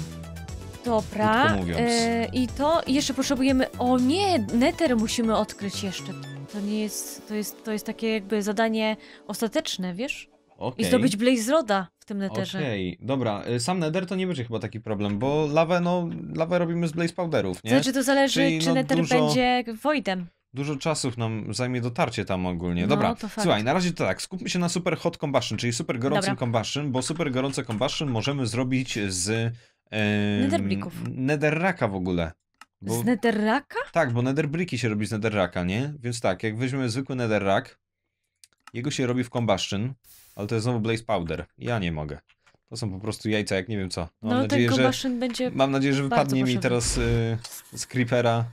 [SPEAKER 2] Dobra.
[SPEAKER 1] Krótko mówiąc.
[SPEAKER 2] E, I to jeszcze potrzebujemy... O nie, Nether musimy odkryć jeszcze. To nie jest... To jest, to jest takie jakby zadanie ostateczne, wiesz?
[SPEAKER 1] Okej.
[SPEAKER 2] I zdobyć Blaze Roda w tym Netherze.
[SPEAKER 1] Okej, dobra. y, Sam Nether to nie będzie chyba taki problem, bo lawę, no, lawę robimy z Blaze Powderów, nie?
[SPEAKER 2] Znaczy to zależy,
[SPEAKER 1] Czyli,
[SPEAKER 2] czy
[SPEAKER 1] no,
[SPEAKER 2] Nether
[SPEAKER 1] dużo-
[SPEAKER 2] będzie voidem.
[SPEAKER 1] Dużo czasów nam zajmie dotarcie tam ogólnie.
[SPEAKER 2] No,
[SPEAKER 1] Dobra,
[SPEAKER 2] to fakt.
[SPEAKER 1] słuchaj, na razie to tak, skupmy się na Super Hot Combustion, czyli super gorącym
[SPEAKER 2] Dobra.
[SPEAKER 1] combustion, bo super gorące combustion możemy zrobić z em,
[SPEAKER 2] Netherbricków.
[SPEAKER 1] Netherracka w ogóle. Bo,
[SPEAKER 2] Z Netherracka?
[SPEAKER 1] tak, bo netherbricki się robi z netherracka, nie? Więc tak, jak weźmiemy zwykły netherrack, jego się robi w combustion, ale to jest znowu blaze powder. Ja nie mogę. To są po prostu jajca, jak nie wiem co.
[SPEAKER 2] No,
[SPEAKER 1] Mam
[SPEAKER 2] ten
[SPEAKER 1] nadzieję, że
[SPEAKER 2] combustion będzie...
[SPEAKER 1] mam nadzieję, że
[SPEAKER 2] bardzo
[SPEAKER 1] wypadnie mi
[SPEAKER 2] potrzebny.
[SPEAKER 1] teraz y, z creepera.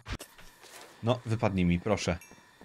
[SPEAKER 1] No, wypadnie mi, proszę.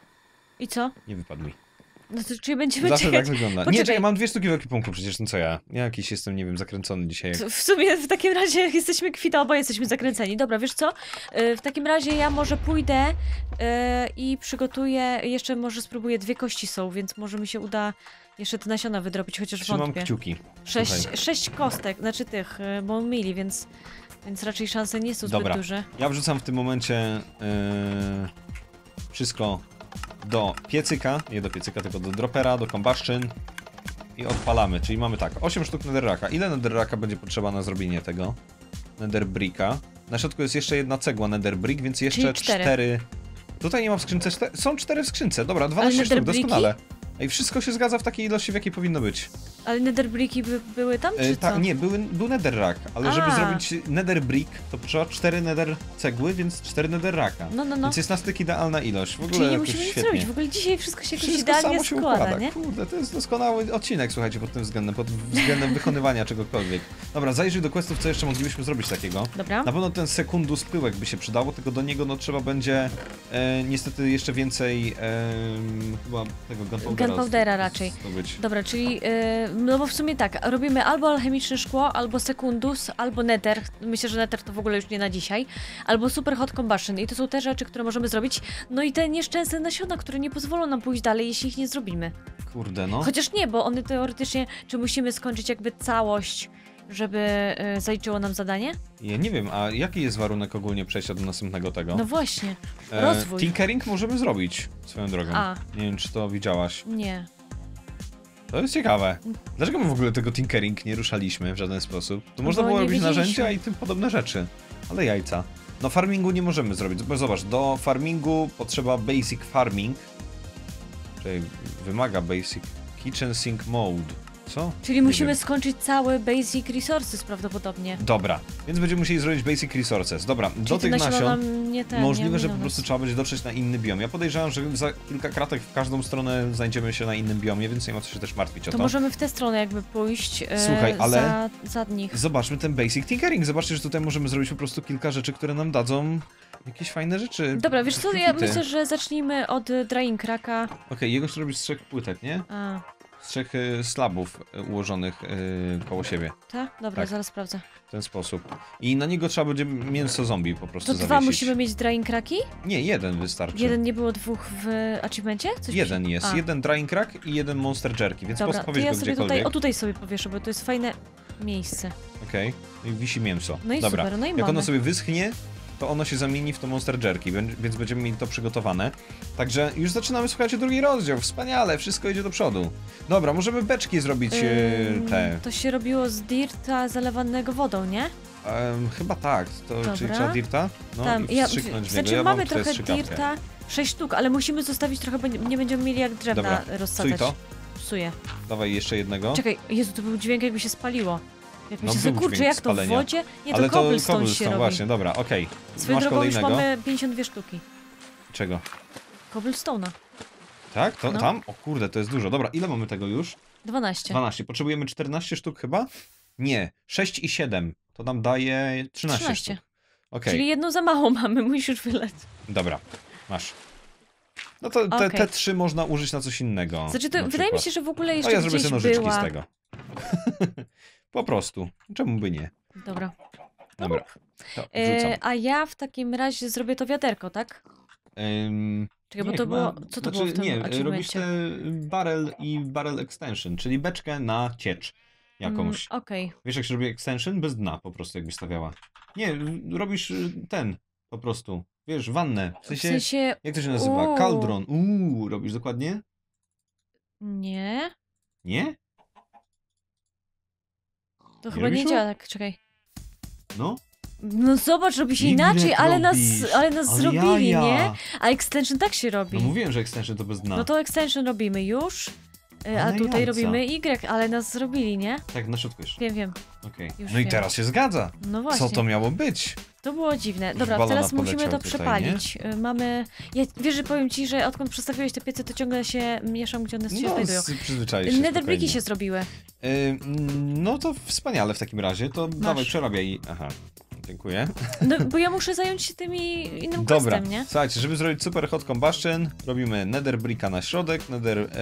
[SPEAKER 2] I co?
[SPEAKER 1] Nie wypadł mi.
[SPEAKER 2] No to czy będziemy
[SPEAKER 1] Zawsze
[SPEAKER 2] czekać?
[SPEAKER 1] tak wygląda. Nie,
[SPEAKER 2] Poczekaj.
[SPEAKER 1] czekaj, mam dwie sztuki w ekwipunku przecież, no co ja? Ja jakiś jestem, nie wiem, zakręcony dzisiaj.
[SPEAKER 2] W sumie w takim razie jesteśmy kwita, oboje jesteśmy zakręceni. Dobra, wiesz co? Yy, W takim razie ja może pójdę yy, i przygotuję, jeszcze może spróbuję, dwie kości są, więc może mi się uda jeszcze te nasiona wydrobić, chociaż
[SPEAKER 1] Trzymam
[SPEAKER 2] wątpię.
[SPEAKER 1] kciuki.
[SPEAKER 2] Sześć,
[SPEAKER 1] Słuchaj.
[SPEAKER 2] sześć kostek, znaczy tych, yy, bo mili, więc, więc raczej szanse nie są zbyt
[SPEAKER 1] Dobra.
[SPEAKER 2] duże.
[SPEAKER 1] Ja wrzucam w tym momencie yy, wszystko do piecyka, nie do piecyka, tylko do dropera, do combustion i odpalamy. Czyli mamy tak, osiem sztuk netherracka. Ile netherracka będzie potrzeba na zrobienie tego netherbricka? Na środku jest jeszcze jedna cegła netherbrick, więc jeszcze
[SPEAKER 2] Czyli cztery.
[SPEAKER 1] cztery. Tutaj nie ma w skrzynce, cztery. Są cztery w skrzynce. Dobra, dwanaście sztuk,
[SPEAKER 2] netherbricki?
[SPEAKER 1] doskonale. Ej, wszystko się zgadza w takiej ilości, w jakiej powinno być.
[SPEAKER 2] Ale netherbricki by, były tam, czy
[SPEAKER 1] E,
[SPEAKER 2] co?
[SPEAKER 1] tak, nie, były, był netherrack, ale żeby
[SPEAKER 2] A.
[SPEAKER 1] zrobić netherbrick, to potrzeba cztery nether cegły, więc cztery netherracka.
[SPEAKER 2] No, no, no.
[SPEAKER 1] Więc jest na styk idealna ilość. W ogóle
[SPEAKER 2] Czyli nie
[SPEAKER 1] jakoś
[SPEAKER 2] musimy nic
[SPEAKER 1] świetnie.
[SPEAKER 2] robić, w ogóle dzisiaj wszystko się jakoś
[SPEAKER 1] Wszystko
[SPEAKER 2] idealnie
[SPEAKER 1] samo się
[SPEAKER 2] składa,
[SPEAKER 1] układa.
[SPEAKER 2] nie?
[SPEAKER 1] Kurde, to jest doskonały odcinek, słuchajcie, pod tym względem, pod względem wykonywania czegokolwiek. Dobra, zajrzyj do questów, co jeszcze moglibyśmy zrobić takiego.
[SPEAKER 2] Dobra.
[SPEAKER 1] Na pewno ten sekundus pyłek by się przydało, tylko do niego no trzeba będzie e, niestety jeszcze więcej e, chyba tego gunpowdera.
[SPEAKER 2] Gunpowdera raczej.
[SPEAKER 1] zdobyć.
[SPEAKER 2] Dobra, czyli, yy, no bo w sumie tak, robimy albo alchemiczne szkło, albo sekundus, albo nether. Myślę, że nether to w ogóle już nie na dzisiaj. Albo super hot combustion. I to są te rzeczy, które możemy zrobić. No i te nieszczęsne nasiona, które nie pozwolą nam pójść dalej, jeśli ich nie zrobimy.
[SPEAKER 1] Kurde, no.
[SPEAKER 2] Chociaż nie, bo one teoretycznie, czy musimy skończyć jakby całość, żeby yy, zaliczyło nam zadanie?
[SPEAKER 1] Ja nie wiem, a jaki jest warunek ogólnie przejścia do następnego tego?
[SPEAKER 2] No właśnie,
[SPEAKER 1] E,
[SPEAKER 2] rozwój.
[SPEAKER 1] Tinkering możemy zrobić, swoją drogą.
[SPEAKER 2] A.
[SPEAKER 1] Nie wiem, czy to widziałaś.
[SPEAKER 2] Nie.
[SPEAKER 1] To jest ciekawe. Dlaczego my w ogóle tego tinkering nie ruszaliśmy w żaden sposób? To można
[SPEAKER 2] Bo
[SPEAKER 1] było
[SPEAKER 2] nie
[SPEAKER 1] robić
[SPEAKER 2] wiedzieliśmy.
[SPEAKER 1] narzędzia i tym podobne rzeczy. Ale jajca. No farmingu nie możemy zrobić. Bo zobacz, do farmingu potrzeba basic farming. Czyli wymaga basic kitchen sink mode. Co?
[SPEAKER 2] Czyli
[SPEAKER 1] Nie
[SPEAKER 2] musimy
[SPEAKER 1] wiem.
[SPEAKER 2] skończyć całe basic resources prawdopodobnie.
[SPEAKER 1] Dobra, więc będziemy musieli zrobić basic resources. Dobra, do
[SPEAKER 2] Czyli te
[SPEAKER 1] tych
[SPEAKER 2] nasiona
[SPEAKER 1] nasion
[SPEAKER 2] nam nie ten,
[SPEAKER 1] możliwe,
[SPEAKER 2] nie
[SPEAKER 1] że po
[SPEAKER 2] ominą
[SPEAKER 1] prostu
[SPEAKER 2] nas.
[SPEAKER 1] trzeba będzie dotrzeć na inny biom. Ja podejrzewam, że za kilka kratek w każdą stronę znajdziemy się na innym biomie, więc nie ma co się też martwić o
[SPEAKER 2] To
[SPEAKER 1] to.
[SPEAKER 2] możemy w tę stronę jakby pójść e,
[SPEAKER 1] Słuchaj, ale-
[SPEAKER 2] za, za nich.
[SPEAKER 1] Zobaczmy ten basic tinkering. Zobaczcie, że tutaj możemy zrobić po prostu kilka rzeczy, które nam dadzą jakieś fajne rzeczy.
[SPEAKER 2] Dobra, wiesz co, ja
[SPEAKER 1] Profity.
[SPEAKER 2] myślę, że zacznijmy od e, drying cracka.
[SPEAKER 1] Okej, jego trzeba robić z trzech płytek, nie?
[SPEAKER 2] A,
[SPEAKER 1] z trzech y, slabów y, ułożonych y, koło siebie.
[SPEAKER 2] Tak? Dobra,
[SPEAKER 1] Tak.
[SPEAKER 2] zaraz sprawdzę.
[SPEAKER 1] W ten sposób. I na niego trzeba będzie mięso zombie po prostu
[SPEAKER 2] To dwa
[SPEAKER 1] zawiesić.
[SPEAKER 2] musimy mieć drying cracki?
[SPEAKER 1] Nie, jeden wystarczy.
[SPEAKER 2] Jeden nie było dwóch w achievemencie? Coś
[SPEAKER 1] Jeden
[SPEAKER 2] mi się-
[SPEAKER 1] jest.
[SPEAKER 2] A,
[SPEAKER 1] Jeden drying crack i jeden monster jerky, więc
[SPEAKER 2] dobra,
[SPEAKER 1] po
[SPEAKER 2] to
[SPEAKER 1] prostu powiedz
[SPEAKER 2] ja
[SPEAKER 1] go
[SPEAKER 2] sobie
[SPEAKER 1] gdziekolwiek.
[SPEAKER 2] tutaj, o tutaj sobie powieszę, bo to jest fajne miejsce.
[SPEAKER 1] Okej. Okay. I wisi mięso.
[SPEAKER 2] No i
[SPEAKER 1] Dobra.
[SPEAKER 2] super, no i
[SPEAKER 1] Jak
[SPEAKER 2] mamy.
[SPEAKER 1] ono sobie wyschnie, to ono się zamieni w to monster jerky, więc więc będziemy mieli to przygotowane. Także już zaczynamy, słuchajcie, drugi rozdział. Wspaniale, wszystko idzie do przodu. Dobra, możemy beczki zrobić e,
[SPEAKER 2] Ym,
[SPEAKER 1] te.
[SPEAKER 2] To się robiło z dirta zalewanego wodą, nie?
[SPEAKER 1] Em, chyba tak. To, czyli
[SPEAKER 2] Dobra.
[SPEAKER 1] trzeba dirta? No
[SPEAKER 2] Tam,
[SPEAKER 1] i
[SPEAKER 2] ja,
[SPEAKER 1] wstrzyknąć w niego.
[SPEAKER 2] znaczy
[SPEAKER 1] Ja
[SPEAKER 2] mamy
[SPEAKER 1] mam tutaj
[SPEAKER 2] trochę
[SPEAKER 1] strzykawkę.
[SPEAKER 2] dirta, sześć sztuk, ale musimy zostawić trochę, bo nie będziemy mieli jak drewna
[SPEAKER 1] Dobra, psuj
[SPEAKER 2] rozsadzać.
[SPEAKER 1] to.
[SPEAKER 2] Psuję.
[SPEAKER 1] Dawaj jeszcze jednego.
[SPEAKER 2] Czekaj, Jezu, to był dźwięk jakby się spaliło. Jak
[SPEAKER 1] No,
[SPEAKER 2] mi się
[SPEAKER 1] był
[SPEAKER 2] kurczę,
[SPEAKER 1] dźwięk
[SPEAKER 2] jak to w
[SPEAKER 1] spalenia.
[SPEAKER 2] wodzie? Nie,
[SPEAKER 1] Ale
[SPEAKER 2] to cobblestone, się
[SPEAKER 1] cobblestone
[SPEAKER 2] robi.
[SPEAKER 1] właśnie, dobra, okej.
[SPEAKER 2] Swoją
[SPEAKER 1] Masz
[SPEAKER 2] drogą już
[SPEAKER 1] kolejnego?
[SPEAKER 2] mamy pięćdziesiąt dwie sztuki.
[SPEAKER 1] Czego?
[SPEAKER 2] Cobblestone'a.
[SPEAKER 1] Tak? To
[SPEAKER 2] No.
[SPEAKER 1] tam? O kurde, to jest dużo. Dobra, ile mamy tego już?
[SPEAKER 2] dwanaście.
[SPEAKER 1] dwanaście. Potrzebujemy czternaście sztuk chyba? Nie, sześć i siedem. To nam daje trzynaście,
[SPEAKER 2] trzynaście.
[SPEAKER 1] sztuk. Okej,
[SPEAKER 2] Czyli jedno za mało mamy, musisz wyleć.
[SPEAKER 1] dobra, masz. No to te,
[SPEAKER 2] Okej.
[SPEAKER 1] te trzy można użyć na coś innego.
[SPEAKER 2] Znaczy, to
[SPEAKER 1] na
[SPEAKER 2] wydaje mi
[SPEAKER 1] przykład.
[SPEAKER 2] się, że w ogóle
[SPEAKER 1] No
[SPEAKER 2] jeszcze
[SPEAKER 1] ja zrobię
[SPEAKER 2] gdzieś
[SPEAKER 1] sobie nożyczki
[SPEAKER 2] była...
[SPEAKER 1] z tego. Po prostu. Czemu by nie?
[SPEAKER 2] Dobra.
[SPEAKER 1] Dobra, to wrzucam.
[SPEAKER 2] E, a ja w takim razie zrobię to wiaderko, tak?
[SPEAKER 1] Ym,
[SPEAKER 2] Czekaj, bo
[SPEAKER 1] nie,
[SPEAKER 2] to
[SPEAKER 1] chyba-
[SPEAKER 2] było... Co to
[SPEAKER 1] znaczy,
[SPEAKER 2] było w tym
[SPEAKER 1] nie,
[SPEAKER 2] achievemencie?
[SPEAKER 1] robisz te barrel i barrel extension, czyli beczkę na ciecz jakąś.
[SPEAKER 2] Mm, Okej.
[SPEAKER 1] Wiesz, jak się robi extension? Bez dna po prostu, jakbyś stawiała. Nie, robisz y, ten, po prostu. Wiesz, wannę. W
[SPEAKER 2] W
[SPEAKER 1] sensie,
[SPEAKER 2] sensie...
[SPEAKER 1] jak to się nazywa?
[SPEAKER 2] Uuu.
[SPEAKER 1] Kaldron. Uuu, robisz dokładnie?
[SPEAKER 2] Nie?
[SPEAKER 1] Nie?
[SPEAKER 2] To
[SPEAKER 1] Nie
[SPEAKER 2] chyba nie
[SPEAKER 1] robisz
[SPEAKER 2] działa tak, czekaj.
[SPEAKER 1] No?
[SPEAKER 2] No zobacz, robi się
[SPEAKER 1] Y
[SPEAKER 2] inaczej, ale nas,
[SPEAKER 1] robisz.
[SPEAKER 2] ale nas
[SPEAKER 1] Ale
[SPEAKER 2] zrobili,
[SPEAKER 1] jaja.
[SPEAKER 2] nie? A extension tak się robi.
[SPEAKER 1] No mówiłem, że extension to bez dna.
[SPEAKER 2] No to extension robimy już, y, a
[SPEAKER 1] Ale
[SPEAKER 2] tutaj
[SPEAKER 1] jajca.
[SPEAKER 2] robimy Y, ale nas zrobili, nie?
[SPEAKER 1] Tak, na środku jeszcze.
[SPEAKER 2] Wiem, wiem.
[SPEAKER 1] Okej.
[SPEAKER 2] Już
[SPEAKER 1] No i
[SPEAKER 2] wiem.
[SPEAKER 1] teraz się zgadza.
[SPEAKER 2] No właśnie.
[SPEAKER 1] Co to miało być?
[SPEAKER 2] To było dziwne.
[SPEAKER 1] Już
[SPEAKER 2] Dobra,
[SPEAKER 1] balona
[SPEAKER 2] teraz musimy to
[SPEAKER 1] poleciał tutaj,
[SPEAKER 2] przepalić. Y, Mamy... Ja, wiesz, że powiem ci, że odkąd przestawiłeś te piece, to ciągle się mieszam, gdzie one się
[SPEAKER 1] No,
[SPEAKER 2] znajdują.
[SPEAKER 1] z- przyzwyczaisz się
[SPEAKER 2] Netherbricki
[SPEAKER 1] spokojnie.
[SPEAKER 2] się zrobiły.
[SPEAKER 1] Y, mm, no to wspaniale w takim razie. To dawaj, przerabiaj. Aha, dziękuję.
[SPEAKER 2] No, bo ja muszę zająć się tymi innym
[SPEAKER 1] Dobra,
[SPEAKER 2] questem, nie?
[SPEAKER 1] słuchajcie, żeby zrobić super hot combustion, robimy nether bricka na środek, nether... E,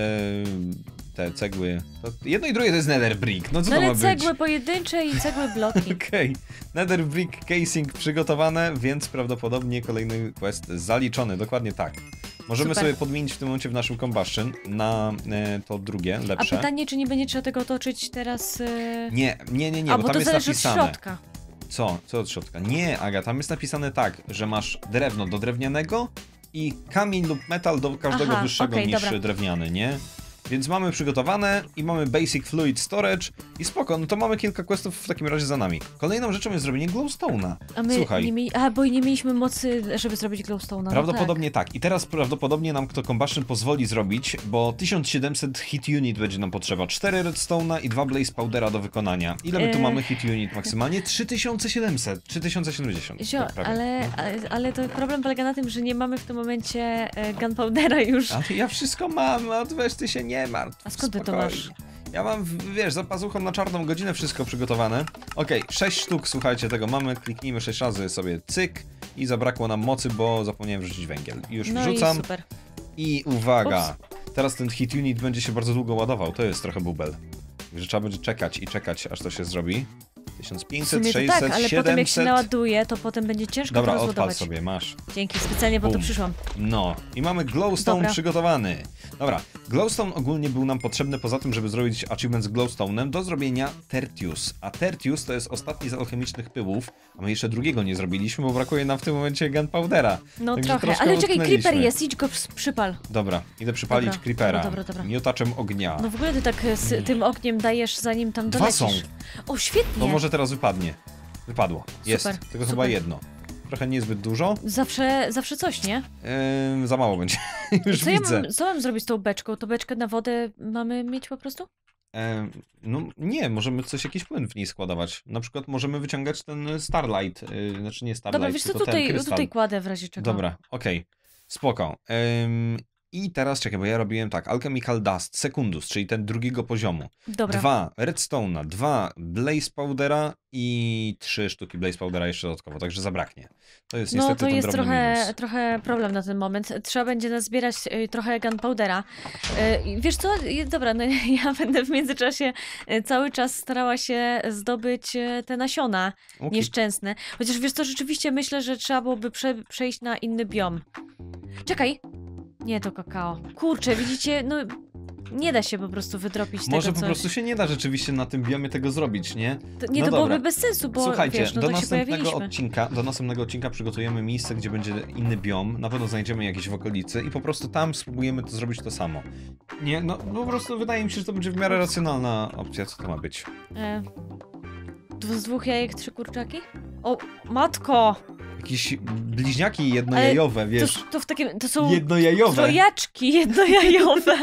[SPEAKER 1] te cegły... To jedno i drugie to jest nether brick, no co
[SPEAKER 2] No
[SPEAKER 1] to ma
[SPEAKER 2] ale
[SPEAKER 1] być?
[SPEAKER 2] cegły pojedyncze i cegły bloki.
[SPEAKER 1] Okej, nether brick casing przygotowane, więc prawdopodobnie kolejny quest zaliczony, dokładnie tak. Możemy
[SPEAKER 2] Super.
[SPEAKER 1] sobie podmienić w tym momencie w naszym combustion na e, to drugie,
[SPEAKER 2] A
[SPEAKER 1] lepsze.
[SPEAKER 2] pytanie, czy nie będzie trzeba tego toczyć teraz... Yy...
[SPEAKER 1] Nie, nie, nie, nie,
[SPEAKER 2] A,
[SPEAKER 1] bo
[SPEAKER 2] bo
[SPEAKER 1] tam
[SPEAKER 2] to
[SPEAKER 1] jest
[SPEAKER 2] zależy
[SPEAKER 1] napisane.
[SPEAKER 2] od środka.
[SPEAKER 1] Co? Co od środka? Nie, Aga, tam jest napisane tak, że masz drewno do drewnianego i kamień lub metal do każdego
[SPEAKER 2] Aha,
[SPEAKER 1] wyższego
[SPEAKER 2] okej,
[SPEAKER 1] niż
[SPEAKER 2] dobra.
[SPEAKER 1] drewniany, nie? Więc mamy przygotowane i mamy Basic Fluid Storage i spoko, no to mamy kilka questów w takim razie za nami. Kolejną rzeczą jest zrobienie glowstone'a.
[SPEAKER 2] A my
[SPEAKER 1] Słuchaj.
[SPEAKER 2] nie mieli... A, bo nie mieliśmy mocy, żeby zrobić glowstone'a. No
[SPEAKER 1] Prawdopodobnie tak. I teraz prawdopodobnie nam to combustion pozwoli zrobić, bo tysiąc siedemset hit unit będzie nam potrzeba. cztery redstone'a i dwa blaze powdera do wykonania. Ile my tu
[SPEAKER 2] Eee.
[SPEAKER 1] mamy hit unit maksymalnie? trzy tysiące siedemset, trzy tysiące siedemdziesiąt.
[SPEAKER 2] tak. Zio,
[SPEAKER 1] tak prawie.
[SPEAKER 2] ale, ale, ale to problem polega na tym, że nie mamy w tym momencie e, gunpowdera już.
[SPEAKER 1] Ale ja wszystko mam, a weź ty się nie martw.
[SPEAKER 2] A skąd ty to
[SPEAKER 1] spokojnie.
[SPEAKER 2] masz?
[SPEAKER 1] Ja mam, w- wiesz, za pazuchą na czarną godzinę wszystko przygotowane. Okej, sześć sztuk, słuchajcie, tego mamy. Kliknijmy sześć razy sobie cyk i zabrakło nam mocy, bo zapomniałem wrzucić węgiel. Już
[SPEAKER 2] No
[SPEAKER 1] wrzucam
[SPEAKER 2] i super.
[SPEAKER 1] i uwaga. Teraz ten hit unit będzie się bardzo długo ładował. To jest trochę bubel. Także trzeba będzie czekać i czekać, aż to się zrobi. tysiąc
[SPEAKER 2] W
[SPEAKER 1] pięćset,
[SPEAKER 2] sumie to
[SPEAKER 1] sześćset,
[SPEAKER 2] tak, ale potem jak się
[SPEAKER 1] siedemset.
[SPEAKER 2] naładuje, to potem będzie ciężko
[SPEAKER 1] Dobra,
[SPEAKER 2] to
[SPEAKER 1] odpal
[SPEAKER 2] rozładować.
[SPEAKER 1] sobie, masz.
[SPEAKER 2] Dzięki, specjalnie po to
[SPEAKER 1] Bum.
[SPEAKER 2] przyszłam.
[SPEAKER 1] No, i mamy glowstone
[SPEAKER 2] Dobra.
[SPEAKER 1] przygotowany. Dobra, glowstone ogólnie był nam potrzebny poza tym, żeby zrobić achievement z glowstone'em do zrobienia Tertius. A Tertius to jest ostatni z alchemicznych pyłów, a my jeszcze drugiego nie zrobiliśmy, bo brakuje nam w tym momencie gunpowdera.
[SPEAKER 2] No
[SPEAKER 1] Także
[SPEAKER 2] trochę,
[SPEAKER 1] troszkę
[SPEAKER 2] ale czekaj,
[SPEAKER 1] utknęliśmy.
[SPEAKER 2] creeper jest, idź go ps- przypal.
[SPEAKER 1] Dobra, idę przypalić
[SPEAKER 2] Dobra,
[SPEAKER 1] creepera.
[SPEAKER 2] dobra, dobra, dobra.
[SPEAKER 1] Miotaczem ognia.
[SPEAKER 2] No w ogóle ty tak e, z tym ogniem dajesz, zanim tam
[SPEAKER 1] Dwa
[SPEAKER 2] dolecisz.
[SPEAKER 1] są.
[SPEAKER 2] O, świetnie.
[SPEAKER 1] To może teraz wypadnie. Wypadło. Jest.
[SPEAKER 2] Super,
[SPEAKER 1] Tylko chyba
[SPEAKER 2] super.
[SPEAKER 1] jedno. Trochę niezbyt dużo.
[SPEAKER 2] Zawsze, zawsze coś, nie?
[SPEAKER 1] Yy, za mało będzie. Już
[SPEAKER 2] Co ja
[SPEAKER 1] widzę.
[SPEAKER 2] mam, co mam zrobić z tą beczką? To beczkę na wodę mamy mieć po prostu?
[SPEAKER 1] E, no nie, możemy coś, jakiś płyn w niej składować. Na przykład możemy wyciągać ten Starlight, y, znaczy nie Starlight,
[SPEAKER 2] Dobra, wiesz co,
[SPEAKER 1] tylko ten
[SPEAKER 2] tutaj,
[SPEAKER 1] krystal.
[SPEAKER 2] tutaj kładę w razie czego.
[SPEAKER 1] Dobra, okej, spoko. Ym, I teraz czekaj, bo ja robiłem tak, Alchemical Dust, Secundus, czyli ten drugiego poziomu.
[SPEAKER 2] Dobra.
[SPEAKER 1] Dwa Redstone'a, dwa Blaze Powdera i trzy sztuki Blaze Powdera jeszcze dodatkowo, także zabraknie. To jest
[SPEAKER 2] No
[SPEAKER 1] niestety
[SPEAKER 2] to
[SPEAKER 1] ten
[SPEAKER 2] jest
[SPEAKER 1] drobny
[SPEAKER 2] trochę,
[SPEAKER 1] minus.
[SPEAKER 2] trochę problem na ten moment. Trzeba będzie nazbierać y, trochę gunpowdera. Y, wiesz co? Y, Dobra, no ja będę w międzyczasie y, cały czas starała się zdobyć y, te nasiona
[SPEAKER 1] Okay.
[SPEAKER 2] nieszczęsne. Chociaż wiesz co, rzeczywiście myślę, że trzeba byłoby prze, przejść na inny biom. Czekaj! Nie, to kakao. Kurczę, widzicie? No nie da się po prostu wydropić
[SPEAKER 1] Może
[SPEAKER 2] tego
[SPEAKER 1] po
[SPEAKER 2] coś.
[SPEAKER 1] prostu się nie da rzeczywiście na tym biomie tego zrobić, nie?
[SPEAKER 2] To, nie,
[SPEAKER 1] No
[SPEAKER 2] to
[SPEAKER 1] dobra.
[SPEAKER 2] byłoby bez sensu, bo
[SPEAKER 1] Słuchajcie,
[SPEAKER 2] wiesz, no
[SPEAKER 1] do
[SPEAKER 2] to się
[SPEAKER 1] następnego
[SPEAKER 2] pojawiliśmy.
[SPEAKER 1] odcinka, do następnego odcinka przygotujemy miejsce, gdzie będzie inny biom, na pewno znajdziemy jakieś w okolicy i po prostu tam spróbujemy to zrobić to samo. Nie, no po prostu wydaje mi się, że to będzie w miarę racjonalna opcja, co to ma być.
[SPEAKER 2] E, dwu- z dwóch jajek trzy kurczaki? O, matko!
[SPEAKER 1] Jakieś bliźniaki jednojajowe,
[SPEAKER 2] To,
[SPEAKER 1] wiesz?
[SPEAKER 2] to w takim, to są
[SPEAKER 1] Jednojajowe!
[SPEAKER 2] trojaczki jednojajowe.